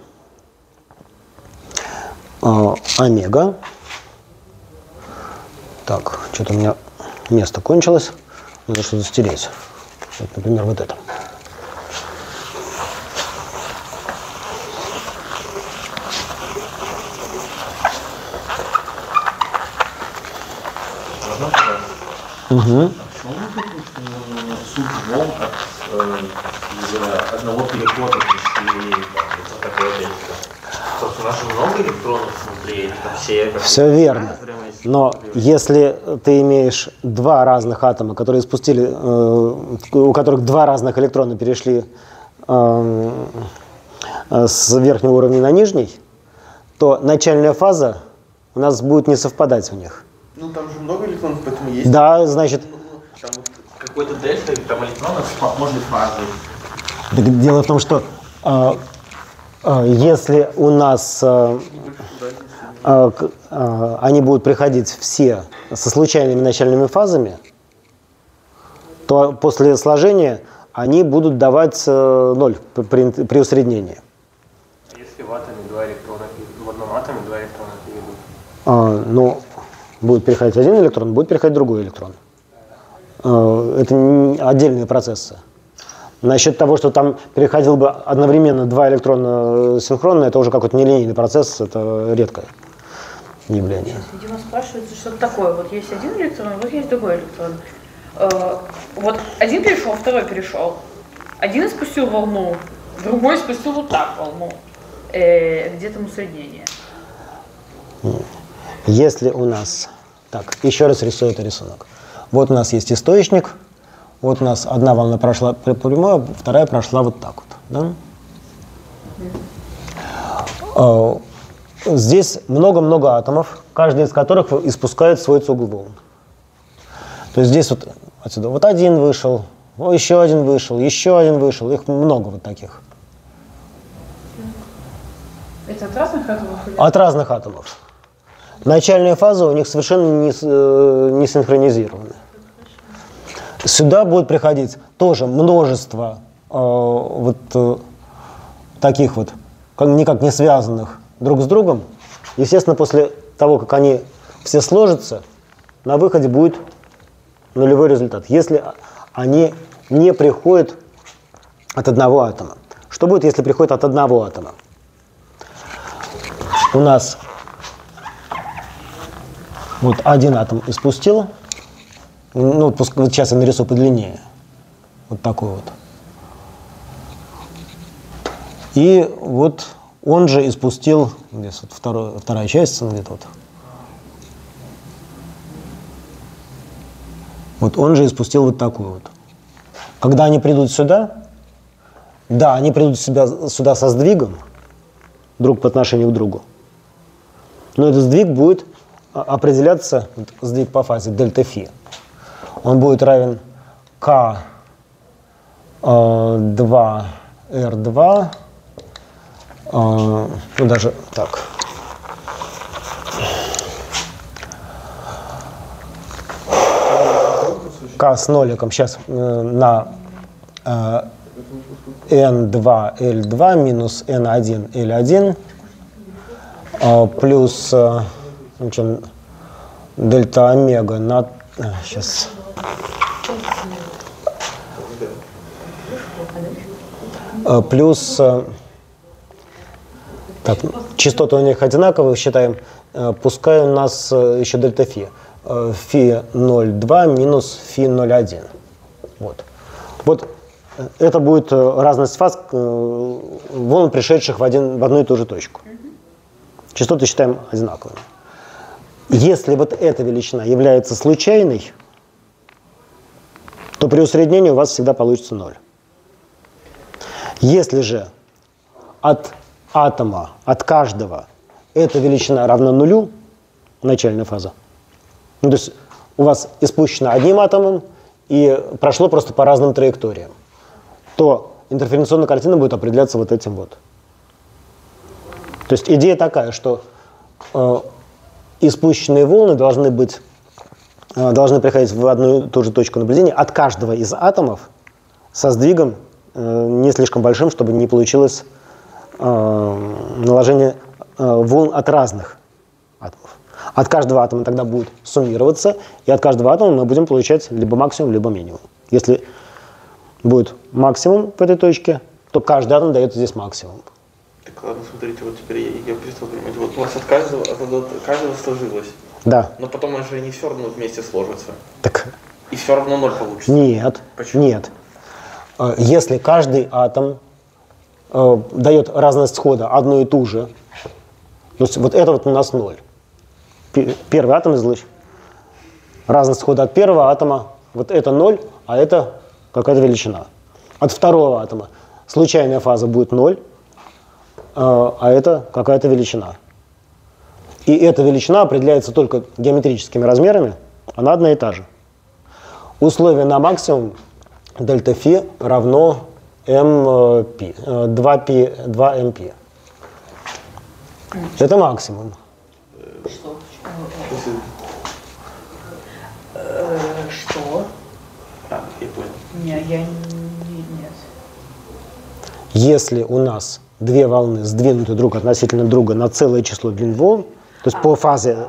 Омега. Так, что-то у меня место кончилось. Надо что-то стереть. Вот, например, вот это. Угу. Суть волн из одного перехода пришли вот такое дельта. Собственно, у нас же много электронов внутри, там все... Все верно. Но если ты имеешь два разных атома, которые спустили, у которых два разных электрона перешли с верхнего уровня на нижний, то начальная фаза у нас будет не совпадать у них. Ну, там же много электронов, поэтому есть... Да, значит... Там какой-то дельта, или там электронов, может быть, фазы. Дело в том, что если у нас они будут приходить все со случайными начальными фазами, то после сложения они будут давать 0 при усреднении. Если в атоме два электрона, в одном атоме два электрона перейдут? Ну, будет переходить один электрон, будет переходить другой электрон. Это отдельные процессы. Насчет того, что там переходил бы одновременно два электрона синхронно, это уже какой-то нелинейный процесс, это редкое явление. Сейчас, видимо, спрашивается, что такое. Вот есть один электрон, вот есть другой электрон. Вот один перешел, второй перешел. один спустил волну, другой спустил вот так волну. Где там усреднение? Если у нас... Так, еще раз рисую этот рисунок. Вот у нас есть источник. Вот у нас одна волна прошла прямой, вторая прошла вот так вот. Да? Здесь много-много атомов, каждый из которых испускает свой цикл волн. То есть здесь вот отсюда вот один вышел, еще один вышел, еще один вышел. Их много вот таких. Это от разных атомов? От разных атомов. Начальные фазы у них совершенно не синхронизированы. Сюда будет приходить тоже множество таких вот, никак не связанных друг с другом. Естественно, после того, как они все сложатся, на выходе будет нулевой результат, если они не приходят от одного атома. Что будет, если приходят от одного атома? У нас вот один атом испустил. Ну, вот сейчас я нарисую подлиннее. Вот такой вот. И вот он же испустил, здесь вот вторая часть, где-то вот. Вот он же испустил вот такую вот. Когда они придут сюда, да, они придут сюда со сдвигом, друг по отношению к другу. Но этот сдвиг будет определяться, сдвиг по фазе дельта фи. Он будет равен К2R2, ну даже так. К с ноликом сейчас на N2L2 минус N1L1 плюс дельта омега на... Сейчас. Плюс... Так, частоты у них одинаковые, считаем. Пускай у нас еще дельта фи. Фи 0,2 минус фи 0,1. Вот. Вот это будет разность фаз волн, пришедших в одну и ту же точку. Частоты считаем одинаковыми. Если вот эта величина является случайной, то при усреднении у вас всегда получится 0. Если же от атома, от каждого, эта величина равна нулю, начальная фаза, ну, то есть у вас испущено одним атомом и прошло просто по разным траекториям, то интерференционная картина будет определяться вот этим вот. То есть идея такая, что испущенные волны должны приходить в одну и ту же точку наблюдения от каждого из атомов со сдвигом не слишком большим, чтобы не получилось наложение волн от разных атомов. От каждого атома тогда будет суммироваться, и от каждого атома мы будем получать либо максимум, либо минимум. Если будет максимум в этой точке, то каждый атом дает здесь максимум. Так ладно, смотрите, вот теперь я перестал понимать. Вот у вас от каждого сложилось. Да. Но потом же они все равно вместе сложатся. Так. И все равно 0 получится. Нет. Почему? Нет. Если каждый атом дает разность схода одну и ту же, то есть вот это вот у нас 0. Первый атом излучен. Разность схода от первого атома, вот это 0, а это какая-то величина. От второго атома случайная фаза будет 0, а это какая-то величина. И эта величина определяется только геометрическими размерами, она одна и та же. Условие на максимум дельта фи равно mp, 2mp. Это максимум. Что? Что? Я понял. Нет. Если у нас две волны сдвинуты друг относительно друга на целое число длин волн, то есть по фазе,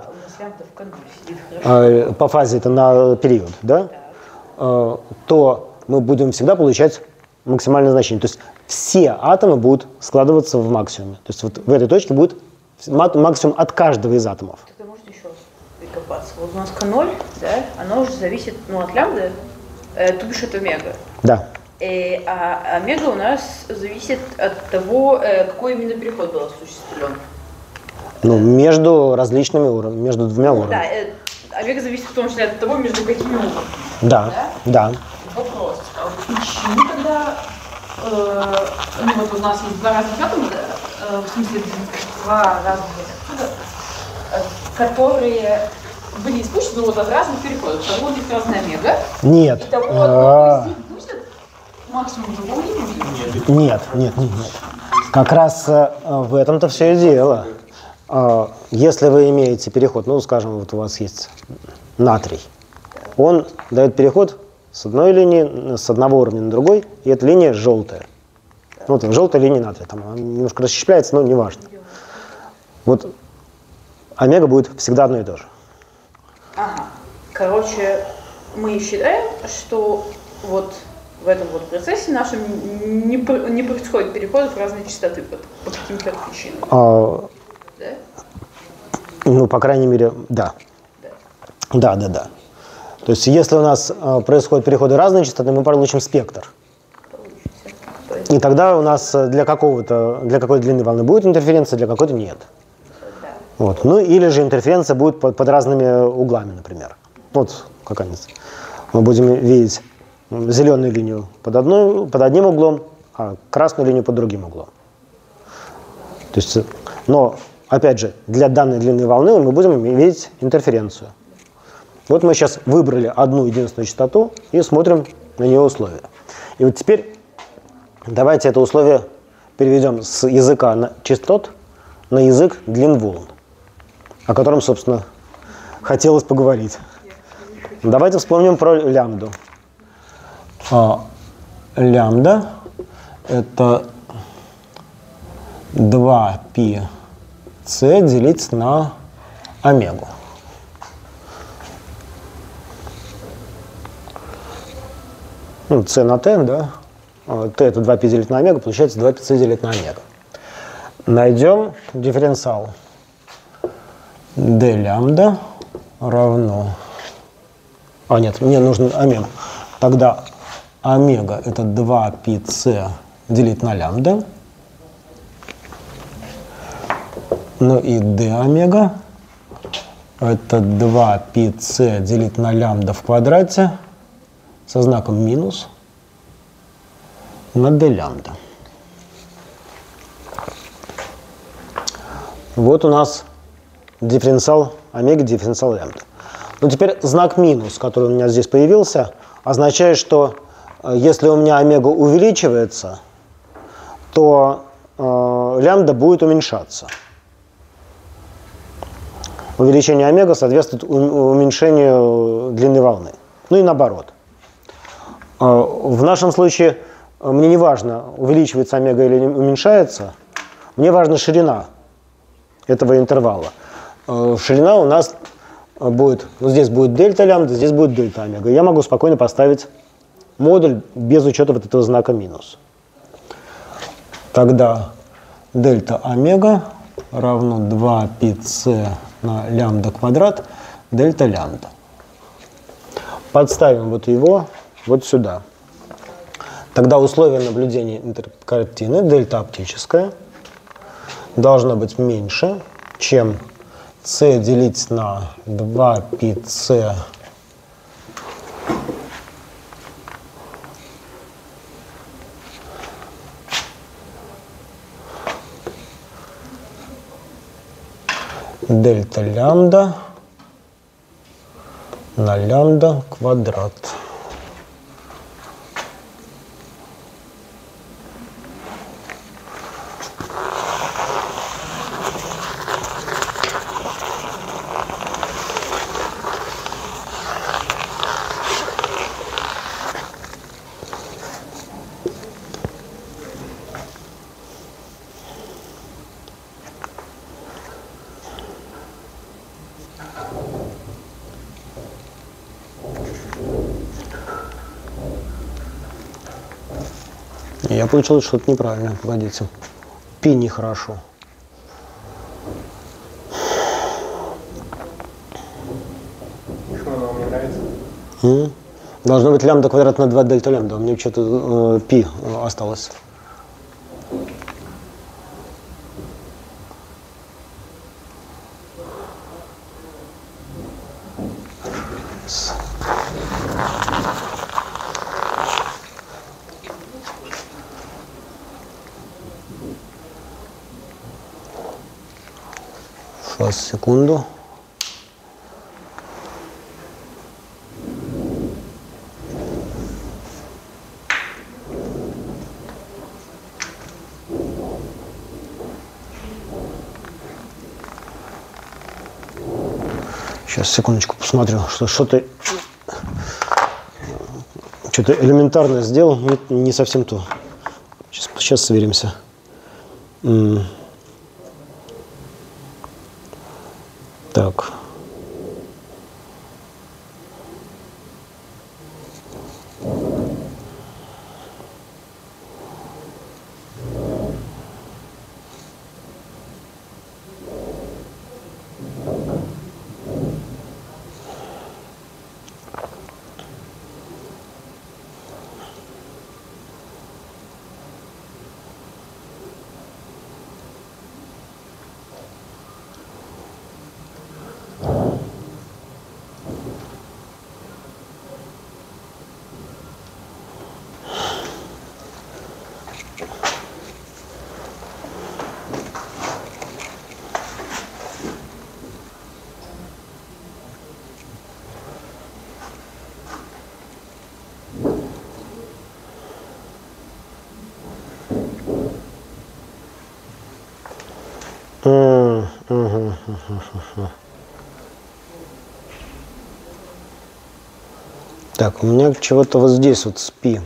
по фазе это на период, да, то мы будем всегда получать максимальное значение. То есть все атомы будут складываться в максимуме. То есть вот в этой точке будет максимум от каждого из атомов. Тогда можно еще раз прикопаться. Вот у нас К0, да, оно уже зависит от лямбды, то бишь от омега. Да. А омега у нас зависит от того, какой именно переход был осуществлен. Ну, между различными уровнями, между двумя уровнями. Да, омега зависит в том числе от того, между какими уровнями. Да, да. Вопрос. А почему тогда, ну вот у нас есть два разных атома, в смысле два разных отсюда, которые были испущены вот от разных переходов. Того у них разная омега. Нет. И того одного из них будет максимум, другого не будет. Нет. Как раз в этом-то все и дело. Если вы имеете переход, ну, скажем, вот у вас есть натрий, он дает переход с одной линии, с одного уровня на другой, и эта линия желтая. Вот желтая линия натрия, там она немножко расщепляется, но неважно. Вот омега будет всегда одно и то же. Ага. Короче, мы считаем, что вот в этом вот процессе нашем не происходит переходов в разные частоты по каким-то причинам. Да? Ну, по крайней мере, да. Да. То есть, если у нас происходят переходы разной частоты, мы получим спектр. И тогда у нас для какой-то длины волны будет интерференция, для какой-то нет. Да. Вот. Ну, или же интерференция будет под разными углами, например. Вот какая-нибудь. Мы будем видеть зеленую линию под одним углом, а красную линию под другим углом. То есть, но, опять же, для данной длины волны мы будем видеть интерференцию. Вот мы сейчас выбрали одну единственную частоту и смотрим на нее условия. И вот теперь давайте это условие переведем с языка частот на язык длин волн, о котором, собственно, хотелось поговорить. Давайте вспомним про лямбду. Лямбда – это 2πc делить на омегу. Ну, c на t, да? t это 2π делить на омегу, получается 2πc делить на омегу. Найдем дифференциал d лямбда равно... нет, мне нужен омега. Тогда омега это 2πc делить на лямбда. Ну и d омега это 2πc делить на лямбда в квадрате со знаком минус на d лямбда. Вот у нас дифференциал омега, дифференциал лямбда. Ну теперь знак минус, который у меня здесь появился, означает, что если у меня омега увеличивается, то лямбда будет уменьшаться. Увеличение омега соответствует уменьшению длины волны. Ну и наоборот. В нашем случае мне не важно, увеличивается омега или уменьшается, мне важна ширина этого интервала. Ширина у нас будет, вот здесь будет дельта лямбда, здесь будет дельта омега. Я могу спокойно поставить модуль без учета вот этого знака минус. Тогда дельта омега равно 2πc на лямбда квадрат дельта лямбда. Подставим вот его вот сюда. Тогда условие наблюдения интеркартины дельта оптическая должно быть меньше, чем c делить на 2πc дельта лямбда на лямбда квадрат. Я получил что-то неправильное, погодите. Пи нехорошо. Почему оно мне нравится? Должно быть лямбда квадрат на 2 дельта лямбда. У меня что-то пи осталось. Сейчас, секунду. Сейчас, секундочку, посмотрю, что что-то элементарное сделал, не совсем то. Сейчас сверимся. Так. Так, у меня чего-то вот здесь вот с пи.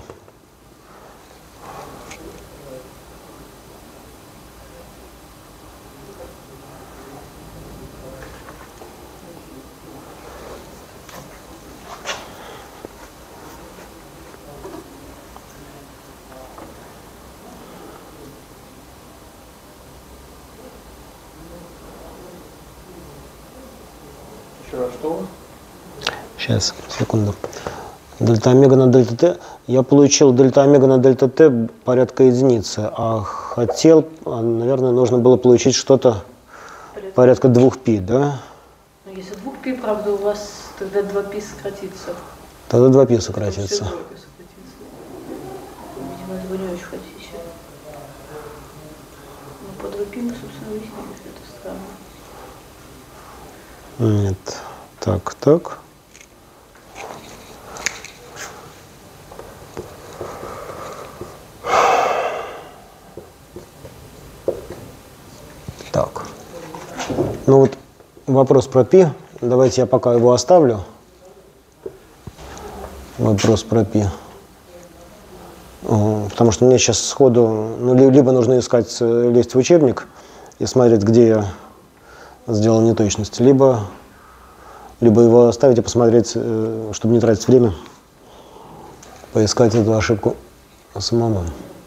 Что? Сейчас, секунду. Дельта омега на дельта т. Я получил дельта омега на дельта т порядка единицы, а хотел, наверное, нужно было получить что-то порядка 2π, да? Но если 2π, правда, у вас тогда 2π сократится. Тогда 2π сократится. Видимо, этого не очень хотите. Ну, по 2π мы, собственно, выяснили, что это странно. Нет. Так, так. Так. Ну вот вопрос про π. Давайте я пока его оставлю. Вопрос про π. Потому что мне сейчас сходу, ну, либо нужно искать, лезть в учебник и смотреть, где я сделал неточность, либо его оставить и посмотреть, чтобы не тратить время, поискать эту ошибку самому.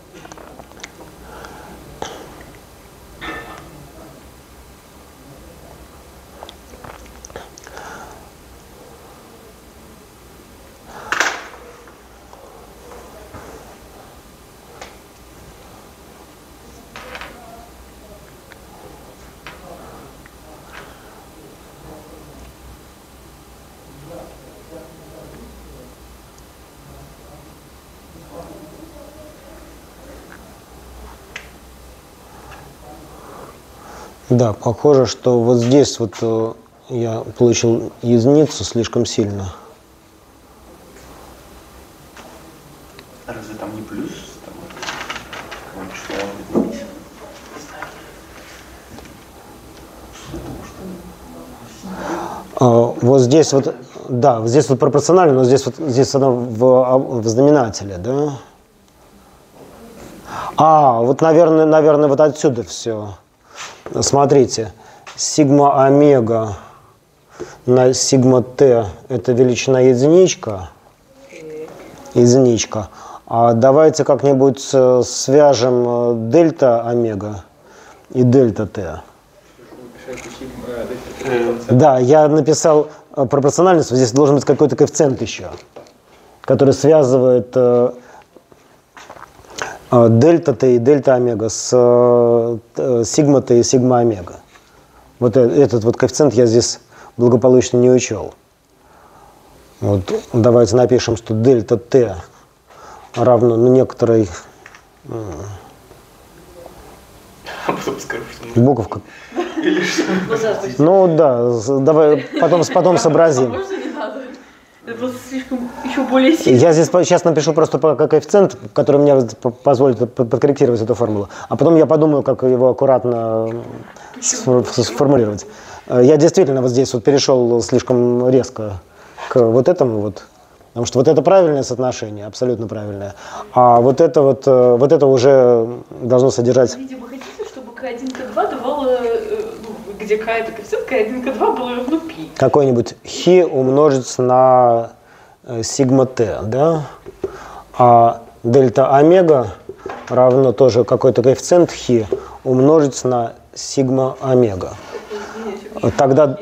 Да, похоже, что вот здесь вот я получил единицу слишком сильно. Разве там не плюс? Там, что он написано? Вот здесь вот, да, вот здесь вот пропорционально, но здесь она в знаменателе, да? Вот, наверное, вот отсюда все. Смотрите, сигма омега на сигма t это величина единичка. А давайте как-нибудь свяжем дельта омега и дельта t. Да, я написал пропорциональность, здесь должен быть какой-то коэффициент еще. который связывает дельта Т и дельта омега с сигма Т и сигма омега. Вот этот вот коэффициент я здесь благополучно не учел. Вот, давайте напишем, что дельта Т равно некоторой буковка. Ну да, давай потом сообразим. Это просто слишком еще более сильно. Я здесь сейчас напишу просто коэффициент, который мне позволит подкорректировать эту формулу. А потом я подумаю, как его аккуратно сформулировать. Я действительно вот здесь вот перешел слишком резко к вот этому вот. Потому что вот это правильное соотношение, абсолютно правильное. А вот это уже должно содержать... Видимо, хотите, чтобы К1, К2 давал, где К это коэффициент, К1, К2 было равно π. Какой-нибудь хи умножить на сигма Т, да? А дельта омега равно тоже какой-то коэффициент хи умножить на сигма омега. Тогда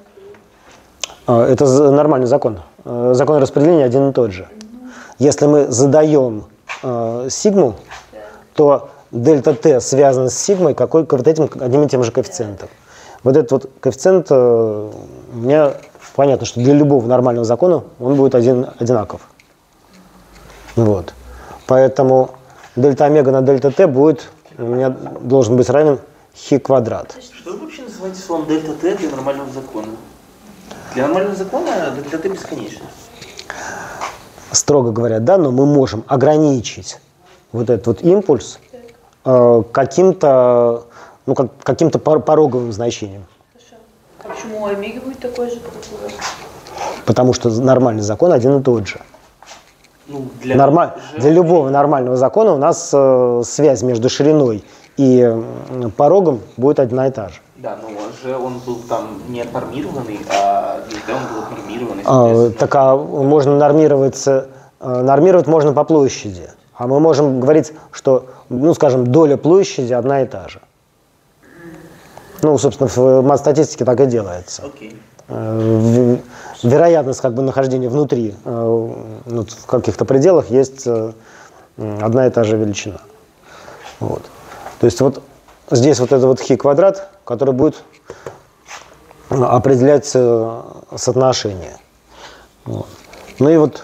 это нормальный закон. Закон распределения один и тот же. Если мы задаем сигму, то дельта Т связана с сигмой вот этим одним и тем же коэффициентом. Вот этот вот коэффициент, мне понятно, что для любого нормального закона он будет одинаков. Вот. Поэтому дельта омега на дельта Т будет, у меня должен быть равен хи квадрат. Что вы вообще называете словом дельта Т для нормального закона? Для нормального закона дельта Т бесконечно. Строго говоря, да, но мы можем ограничить вот этот вот импульс каким-то пороговым значением. Хорошо. А почему у омеги будет такой же, как у... Потому что нормальный закон один и тот же. Ну, для любого нормального закона у нас связь между шириной и порогом будет одна и та же. Да, но он был там не нормированный, а везде он был нормированный. Можно нормировать можно по площади. А мы можем говорить, что, скажем, доля площади одна и та же. Собственно, в матстатистике так и делается. Okay. Вероятность нахождения внутри, в каких-то пределах, есть одна и та же величина. Вот. То есть вот здесь вот это вот хи квадрат, который будет определять соотношение. Вот. Ну и вот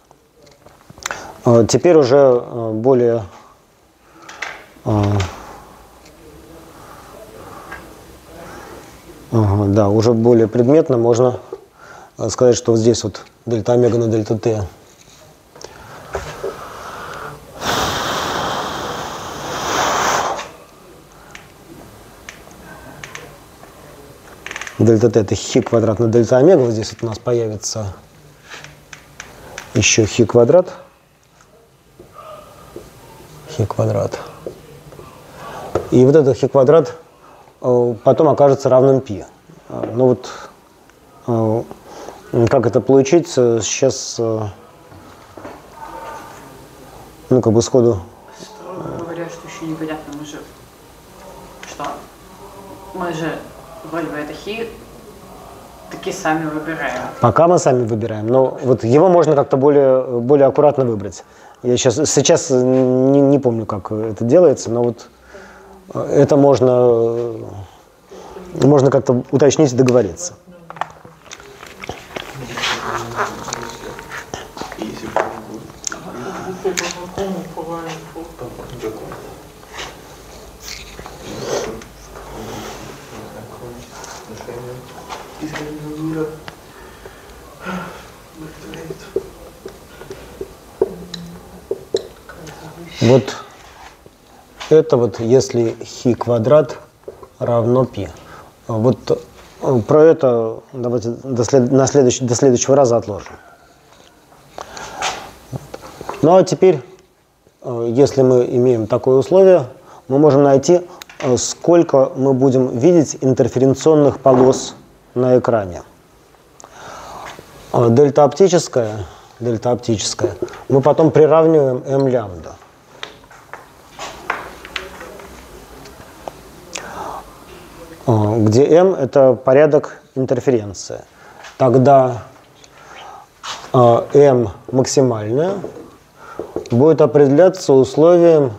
теперь уже более уже более предметно можно сказать, что вот здесь вот дельта омега на дельта Т дельта Т это хи квадрат на дельта омега. Вот здесь вот у нас появится еще хи квадрат. Хи квадрат. И вот этот хи квадрат потом окажется равным π. Как это получить, сейчас, сходу. Строго говоря, что еще непонятно, мы же вроде бы это хи таки сами выбираем. Пока мы сами выбираем, но вот его можно как-то более аккуратно выбрать. Я сейчас не помню, как это делается, но вот это можно как-то уточнить и договориться. Вот это вот, если хи квадрат равно π. Вот про это давайте до следующего раза отложим. Ну а теперь, если мы имеем такое условие, мы можем найти, сколько мы будем видеть интерференционных полос на экране. Дельта оптическая мы потом приравниваем m лямбда. Где m – это порядок интерференции. Тогда m максимальное будет определяться условием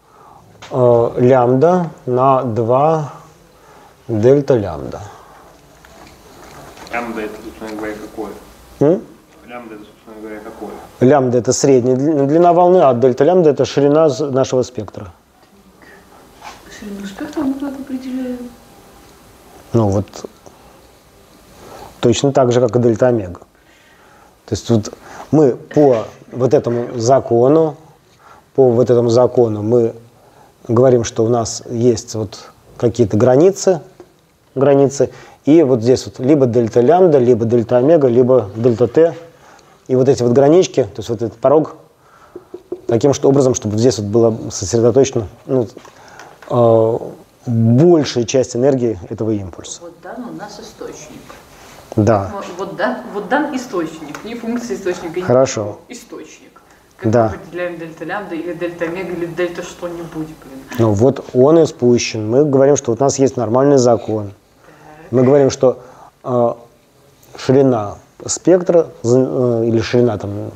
лямбда на 2 дельта лямбда. Лямбда это, собственно говоря, какое? Лямбда это, собственно говоря, какое? Лямбда это средняя длина волны, а дельта лямбда это ширина нашего спектра. Ширину спектра мы как определяем? Ну вот точно так же, как и дельта омега. То есть вот мы по вот этому закону мы говорим, что у нас есть вот какие-то границы, и вот здесь вот либо дельта лямбда, либо дельта омега, либо дельта т. И вот эти вот гранички, то есть вот этот порог, таким образом, чтобы здесь вот было сосредоточено большая часть энергии этого импульса. Вот дан у нас источник. Да. Вот дан источник, не функция источника. Хорошо. Источник. Как Да. мы определяем дельта лямбда или дельта омега или дельта что-нибудь, блин. Ну вот он и спущен. Мы говорим, что вот у нас есть нормальный закон. Мы говорим, что ширина спектра или ширина там,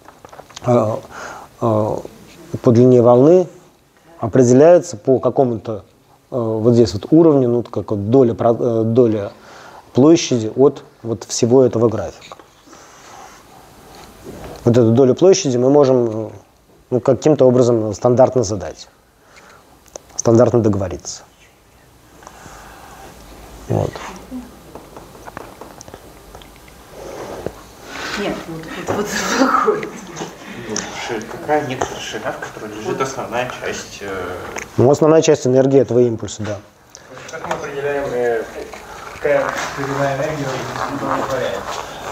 по длине волны определяется по какому-то вот здесь вот уровню, ну как вот доля площади от вот всего этого графика. Вот эту долю площади мы можем каким-то образом стандартно задать, стандартно договориться. Вот. Нет, вот такой. Какая некоторая ширина, в которой лежит основная часть... Ну, основная часть энергии этого импульса, да. Как мы определяем, какая ширина энергии удовлетворяет?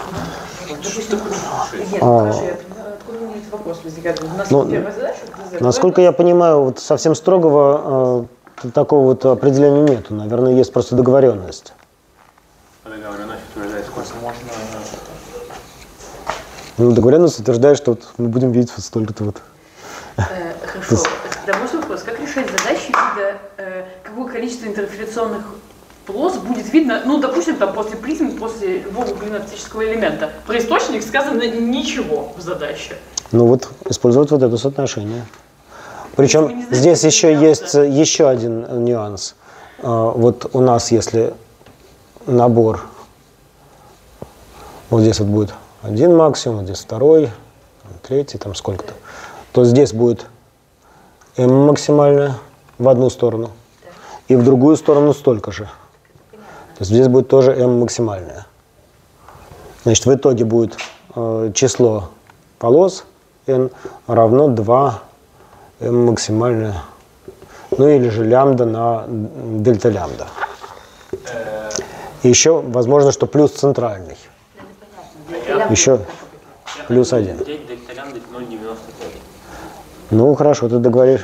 Нет, подожди, откуда у меня этот вопрос возникает? У нас первая задача? Насколько я понимаю, вот совсем строгого такого вот определения нету. Наверное, есть просто договоренность. Договоренность утверждает, сколько можно... Ну, договоренность утверждает, что вот мы будем видеть вот столько-то вот. Хорошо. Тогда можно вопрос, как решать задачи вида, какое количество интерферационных полос будет видно, ну, допустим, там после призм, после любого клиноптического элемента. Про источник сказано ничего в задаче. Ну вот, использовать вот это соотношение. Причем здесь еще есть еще один нюанс. Вот у нас, если набор, вот здесь вот будет один максимум, вот здесь второй, третий, там сколько-то, то здесь будет m максимальная в одну сторону, и в другую сторону столько же. То есть здесь будет тоже m максимальная. Значит, в итоге будет число полос n равно 2 m максимальная, ну или же лямбда на дельта лямбда. И еще возможно, что плюс центральный. Еще плюс 1. Дельта лямбда 0,95. Ну хорошо, ты договоришь.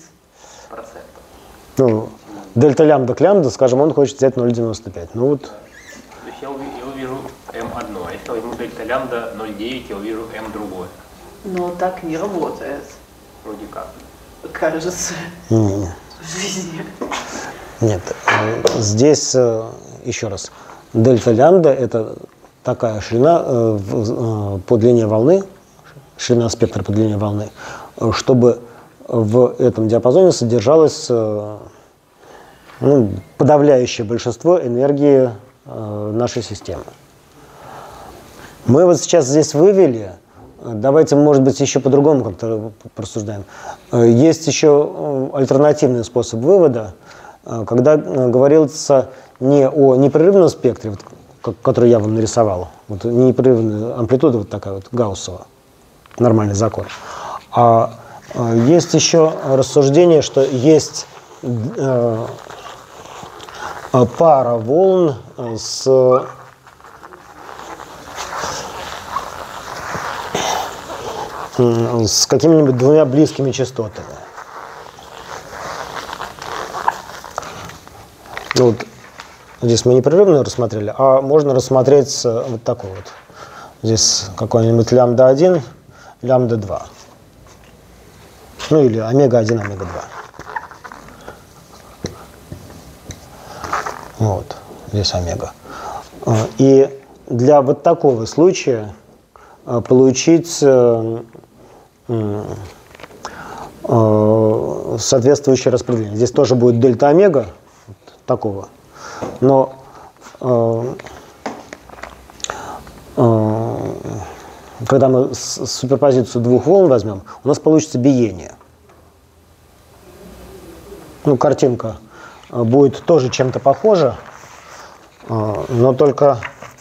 Ну, дельта лямбда к лямбда, скажем, он хочет взять 0,95. Ну вот. То есть я увижу m1, а если я возьму дельта лямбда 0,9, я увижу m другое. Но так не работает. Вроде как. Кажется. В жизни. Нет, здесь еще раз. Дельта лямбда это такая ширина по длине волны, ширина спектра по длине волны, чтобы в этом диапазоне содержалось подавляющее большинство энергии нашей системы. Мы вот сейчас здесь вывели, давайте, может быть, еще по-другому как-то порассуждаем. Есть еще альтернативный способ вывода, когда говорится не о непрерывном спектре, вот, который я вам нарисовал, вот непрерывная амплитуда вот такая вот Гауссова, нормальный закон, а есть еще рассуждение, что есть пара волн с какими-нибудь двумя близкими частотами. Вот здесь мы непрерывно рассмотрели, а можно рассмотреть вот такой вот. Здесь какой-нибудь лямбда-1, лямбда-2. Ну или омега-1, омега-2. Вот, здесь омега. И для вот такого случая получить соответствующее распределение. Здесь тоже будет дельта омега такого, но когда мы суперпозицию двух волн возьмем, у нас получится биение. Ну, картинка будет тоже чем-то похожа, но только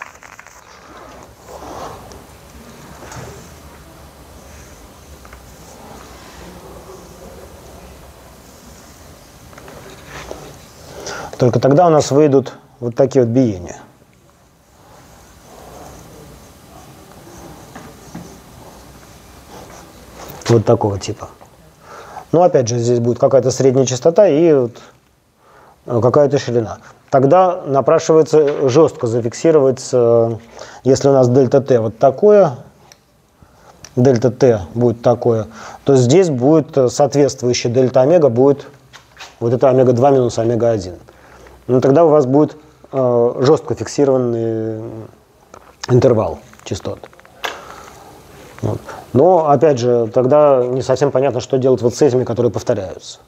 тогда у нас выйдут вот такие вот биения. Вот такого типа. Ну, опять же, здесь будет какая-то средняя частота и вот какая-то ширина. Тогда напрашивается жестко зафиксировать, если у нас дельта t вот такое, дельта t будет такое, то здесь будет соответствующее дельта омега, будет вот это омега-2 минус омега-1. Но тогда у вас будет жестко фиксированный интервал частот. Вот. Но, опять же, тогда не совсем понятно, что делать вот с этими, которые повторяются.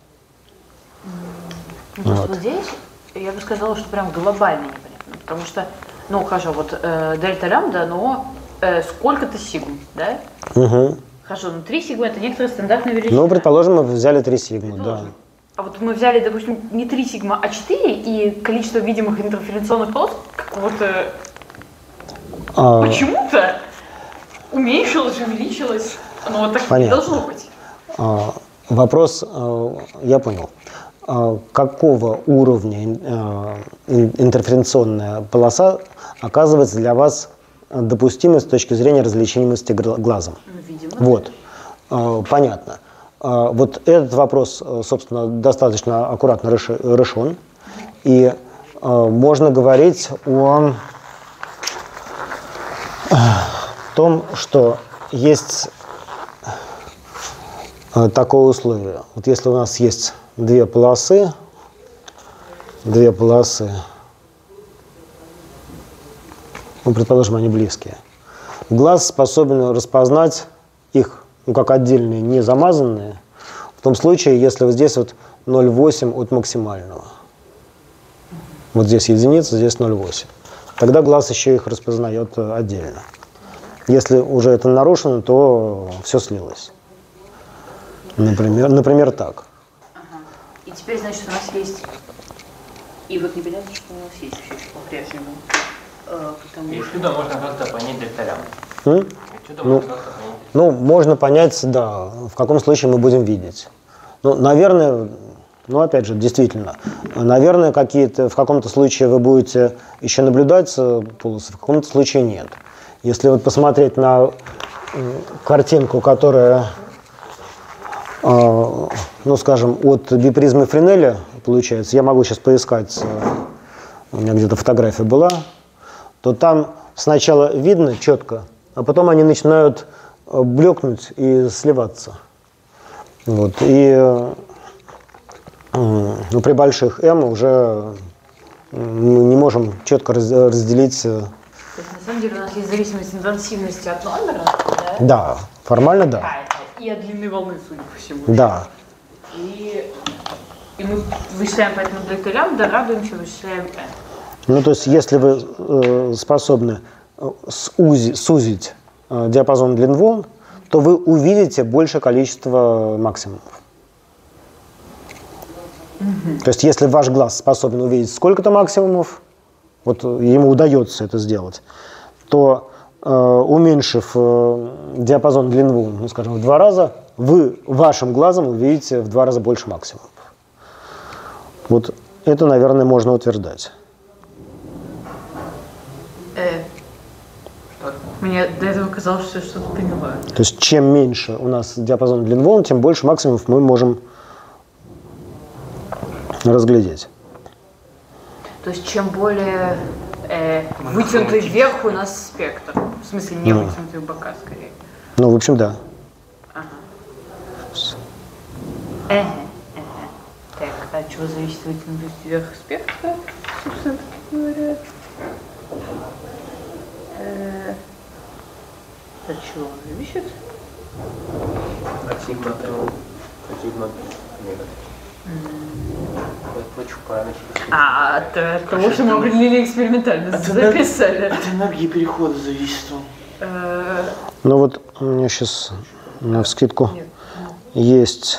Ну, вот здесь я бы сказала, что прям глобально непонятно. Потому что, ну, хорошо, вот дельта лямбда, но сколько-то сигм, да? Угу. Хорошо, ну 3 сигма — это некоторая стандартная величина. Ну, предположим, мы взяли 3 сигмы, да. А вот мы взяли, допустим, не 3 сигма, а 4, и количество видимых интерференционных полос какого-то почему-то уменьшилось, увеличилось. Оно вот так не должно быть. Вопрос, я понял. Какого уровня интерференционная полоса оказывается для вас допустимой с точки зрения различимости глазом? Видимо. Вот, понятно. Вот этот вопрос, собственно, достаточно аккуратно решен. И можно говорить о том, что есть такое условие. Вот если у нас есть две полосы, ну, предположим, они близкие, глаз способен распознать их, ну, как отдельные, не замазанные, в том случае, если вот здесь вот 0,8 от максимального. Вот здесь единица, здесь 0,8. Тогда глаз еще их распознает отдельно. Если уже это нарушено, то все слилось. Например, так. Ага. И теперь, значит, у нас есть... И вот непонятно, что у нас есть вообще по-прежнему. И отсюда можно как-то понять дельта лямбда. Ну, можно понять, да, в каком случае мы будем видеть. Ну, наверное, ну, опять же, действительно, наверное, в каком-то случае вы будете еще наблюдать полосы, в каком-то случае нет. Если вот посмотреть на картинку, которая, ну, скажем, от бипризмы Френеля получается, я могу сейчас поискать, у меня где-то фотография была, то там сначала видно четко, а потом они начинают блекнуть и сливаться. Вот. И ну, при больших m уже мы не можем четко разделить. То есть, на самом деле у нас есть зависимость интенсивности от номера, да? Да, формально да. И от длины волны, судя по всему. Да. И мы вычисляем поэтому дельта лямбда, радуемся, вычисляем n. Ну, то есть, если вы способны сузить диапазон длин волн, то вы увидите большее количество максимумов. То есть, если ваш глаз способен увидеть сколько-то максимумов, вот ему удается это сделать, то, уменьшив диапазон длин волн, ну, скажем, в 2 раза, вы вашим глазом увидите в 2 раза больше максимумов. Вот это, наверное, можно утверждать. Мне до этого казалось, что я что-то поняла. То есть, чем меньше у нас диапазон длин волн, тем больше максимумов мы можем разглядеть. То есть, чем более вытянутый вверх у нас спектр. В смысле, не вытянутый в бока, скорее. Ну, в общем, да. Ага. Так, от чего зависит вытянутость вверх спектра, собственно говоря? От чего зависит? От сигма. Нет. Очень правильно. От того, что мы определили экспериментально, записали. От энергии перехода зависит он. Ну вот у меня сейчас навскидку есть.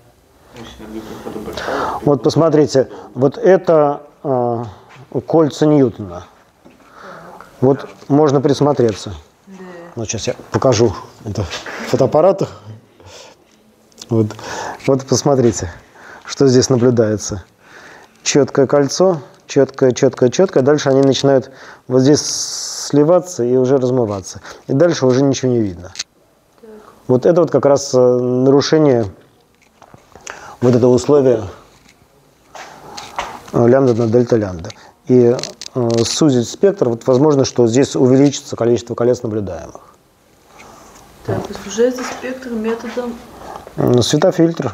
Вот посмотрите, вот это кольца Ньютона. Вот можно присмотреться. Вот сейчас я покажу это фотоаппарату. Вот посмотрите, что здесь наблюдается. Четкое кольцо, четкое. Дальше они начинают вот здесь сливаться и уже размываться. И дальше уже ничего не видно. Вот это вот как раз нарушение вот этого условия лямбда на дельта лямбда. И сузить спектр, вот возможно, что здесь увеличится количество колец наблюдаемых. Так, сужается спектр методом... Светофильтр.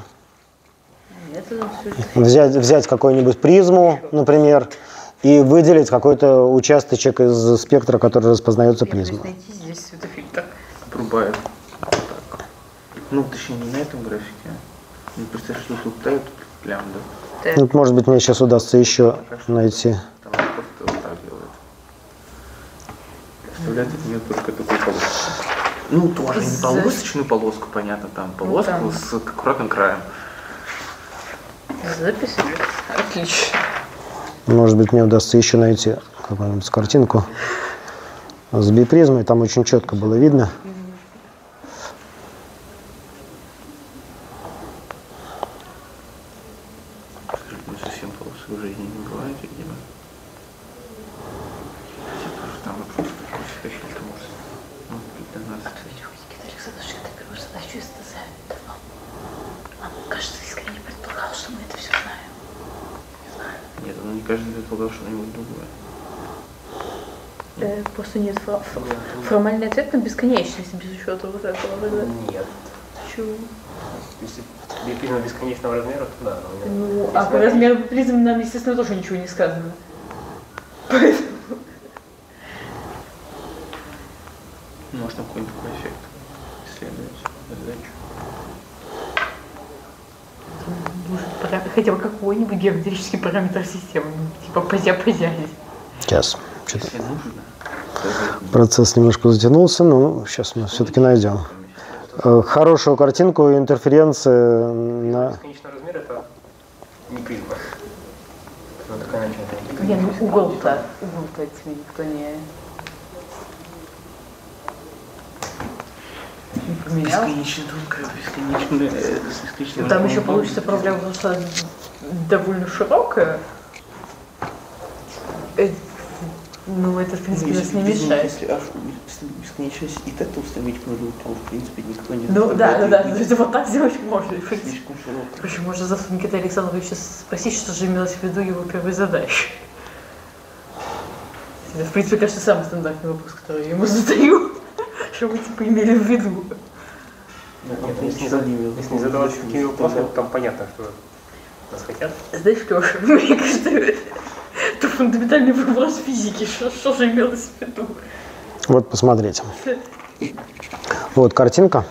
Взять какую-нибудь призму, например, и выделить какой-то участочек из спектра, который распознается призмой. Найти здесь светофильтр. Обрубает. Так. Ну, точнее, не на этом графике. Не представляешь, что тут дают лямбда. Вот, может быть, мне сейчас удастся еще найти. Там просто вот так делает. Представляет от нее только такую полоску. Ну, тоже не полосочную полоску, понятно, там полоску там. с аккуратным краем. Записали. Отлично. Может быть, мне удастся еще найти какую-нибудь картинку с бипризмой. Там очень четко было видно. Ну, совсем полосы в жизни не бывает, видимо. Там вопрос такой светофильтр может быть для нас. Александр, что ты первую задачу СТЗ давно. Он, кажется, искренне предполагал, что мы это все знаем. Не знаю. Нет, он не каждый предполагал что-нибудь другое. Просто нет формальный ответ на бесконечность без учета вот этого. Нет. Чего? Если бипризма бесконечного размера, то да. Ну, а по размеру призмы нам, естественно, тоже ничего не сказано. Поэтому... Может, там какой-нибудь такой эффект исследовать задачу. Может, хотя бы какой-нибудь геометрический параметр системы, типа позя-позя. Сейчас. Что-то Если нужно. процесс немножко затянулся, но сейчас мы все-таки найдем. Хорошую картинку интерференции на... Бесконечный размер это не призма. Вот такая начинка. Не, ну угол-то тебе никто не поменял. Бесконечно тонкая, бесконечно. Там еще получится проблема, потому что довольно широкая. Ну, это, в принципе, нас не мешает. Если бесконечность и так установить можно, то, в принципе, никто не... Ну, да, вот так сделать можно. Слишком широко. Причем можно завтра Никита Александровича спросить, что же имелось в виду его первой задачей. Это, в принципе, кажется, самый стандартный вопрос, который я ему задаю. Что вы, типа, имели в виду? Нет, если не задаваться такими вопросами, там понятно, что нас хотят. Знаешь, Леша, мне кажется, это фундаментальный вопрос физики. Что же имелось в виду? Вот, посмотрите. Вот картинка.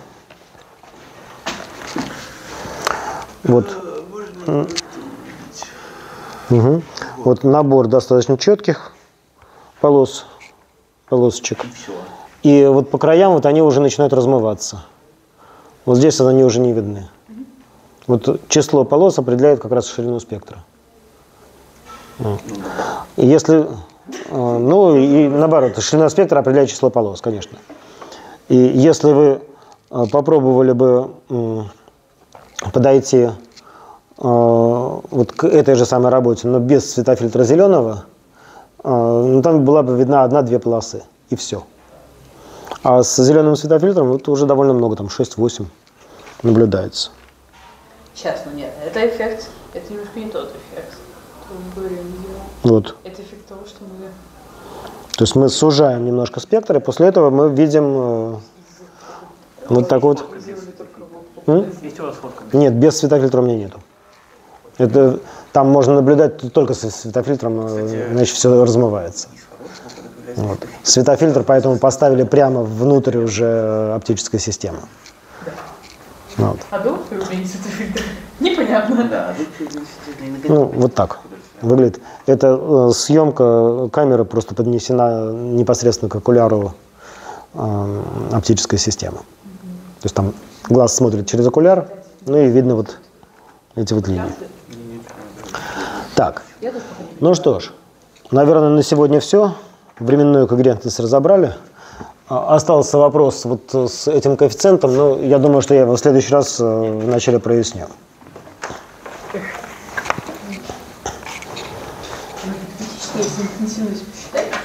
Вот. Угу. Вот набор достаточно четких полосочек. И вот по краям вот они уже начинают размываться. Вот здесь они уже не видны. Вот число полос определяет как раз ширину спектра. И если, ну и наоборот, ширина спектра определяет число полос, конечно. И если вы попробовали бы подойти вот к этой же самой работе, но без светофильтра зеленого, ну, там была бы видна 1-2 полосы, и все. А с зеленым светофильтром вот уже довольно много, там 6-8 наблюдается. Сейчас, ну нет, это эффект, это немножко не тот эффект, который мы говорили. Вот. Это эффект того, что мы... То есть мы сужаем немножко спектр, и после этого мы видим вот так вот. Есть у вас фотка? Нет, без светофильтра у меня нету. Это, там можно наблюдать только со светофильтром, иначе все размывается. Вот. Светофильтр поэтому поставили прямо внутрь уже оптической системы. Вот. А долго появление светофильтра? Непонятно. Да, Ну, вот так выглядит. Это съемка камеры просто поднесена непосредственно к окуляру оптической системы. То есть там глаз смотрит через окуляр, ну и видно вот эти вот линии. Так, ну что ж, наверное, на сегодня все. Временную когерентность разобрали. Остался вопрос вот с этим коэффициентом, но я думаю, что я его в следующий раз вначале проясню. Если интенсивность посчитать,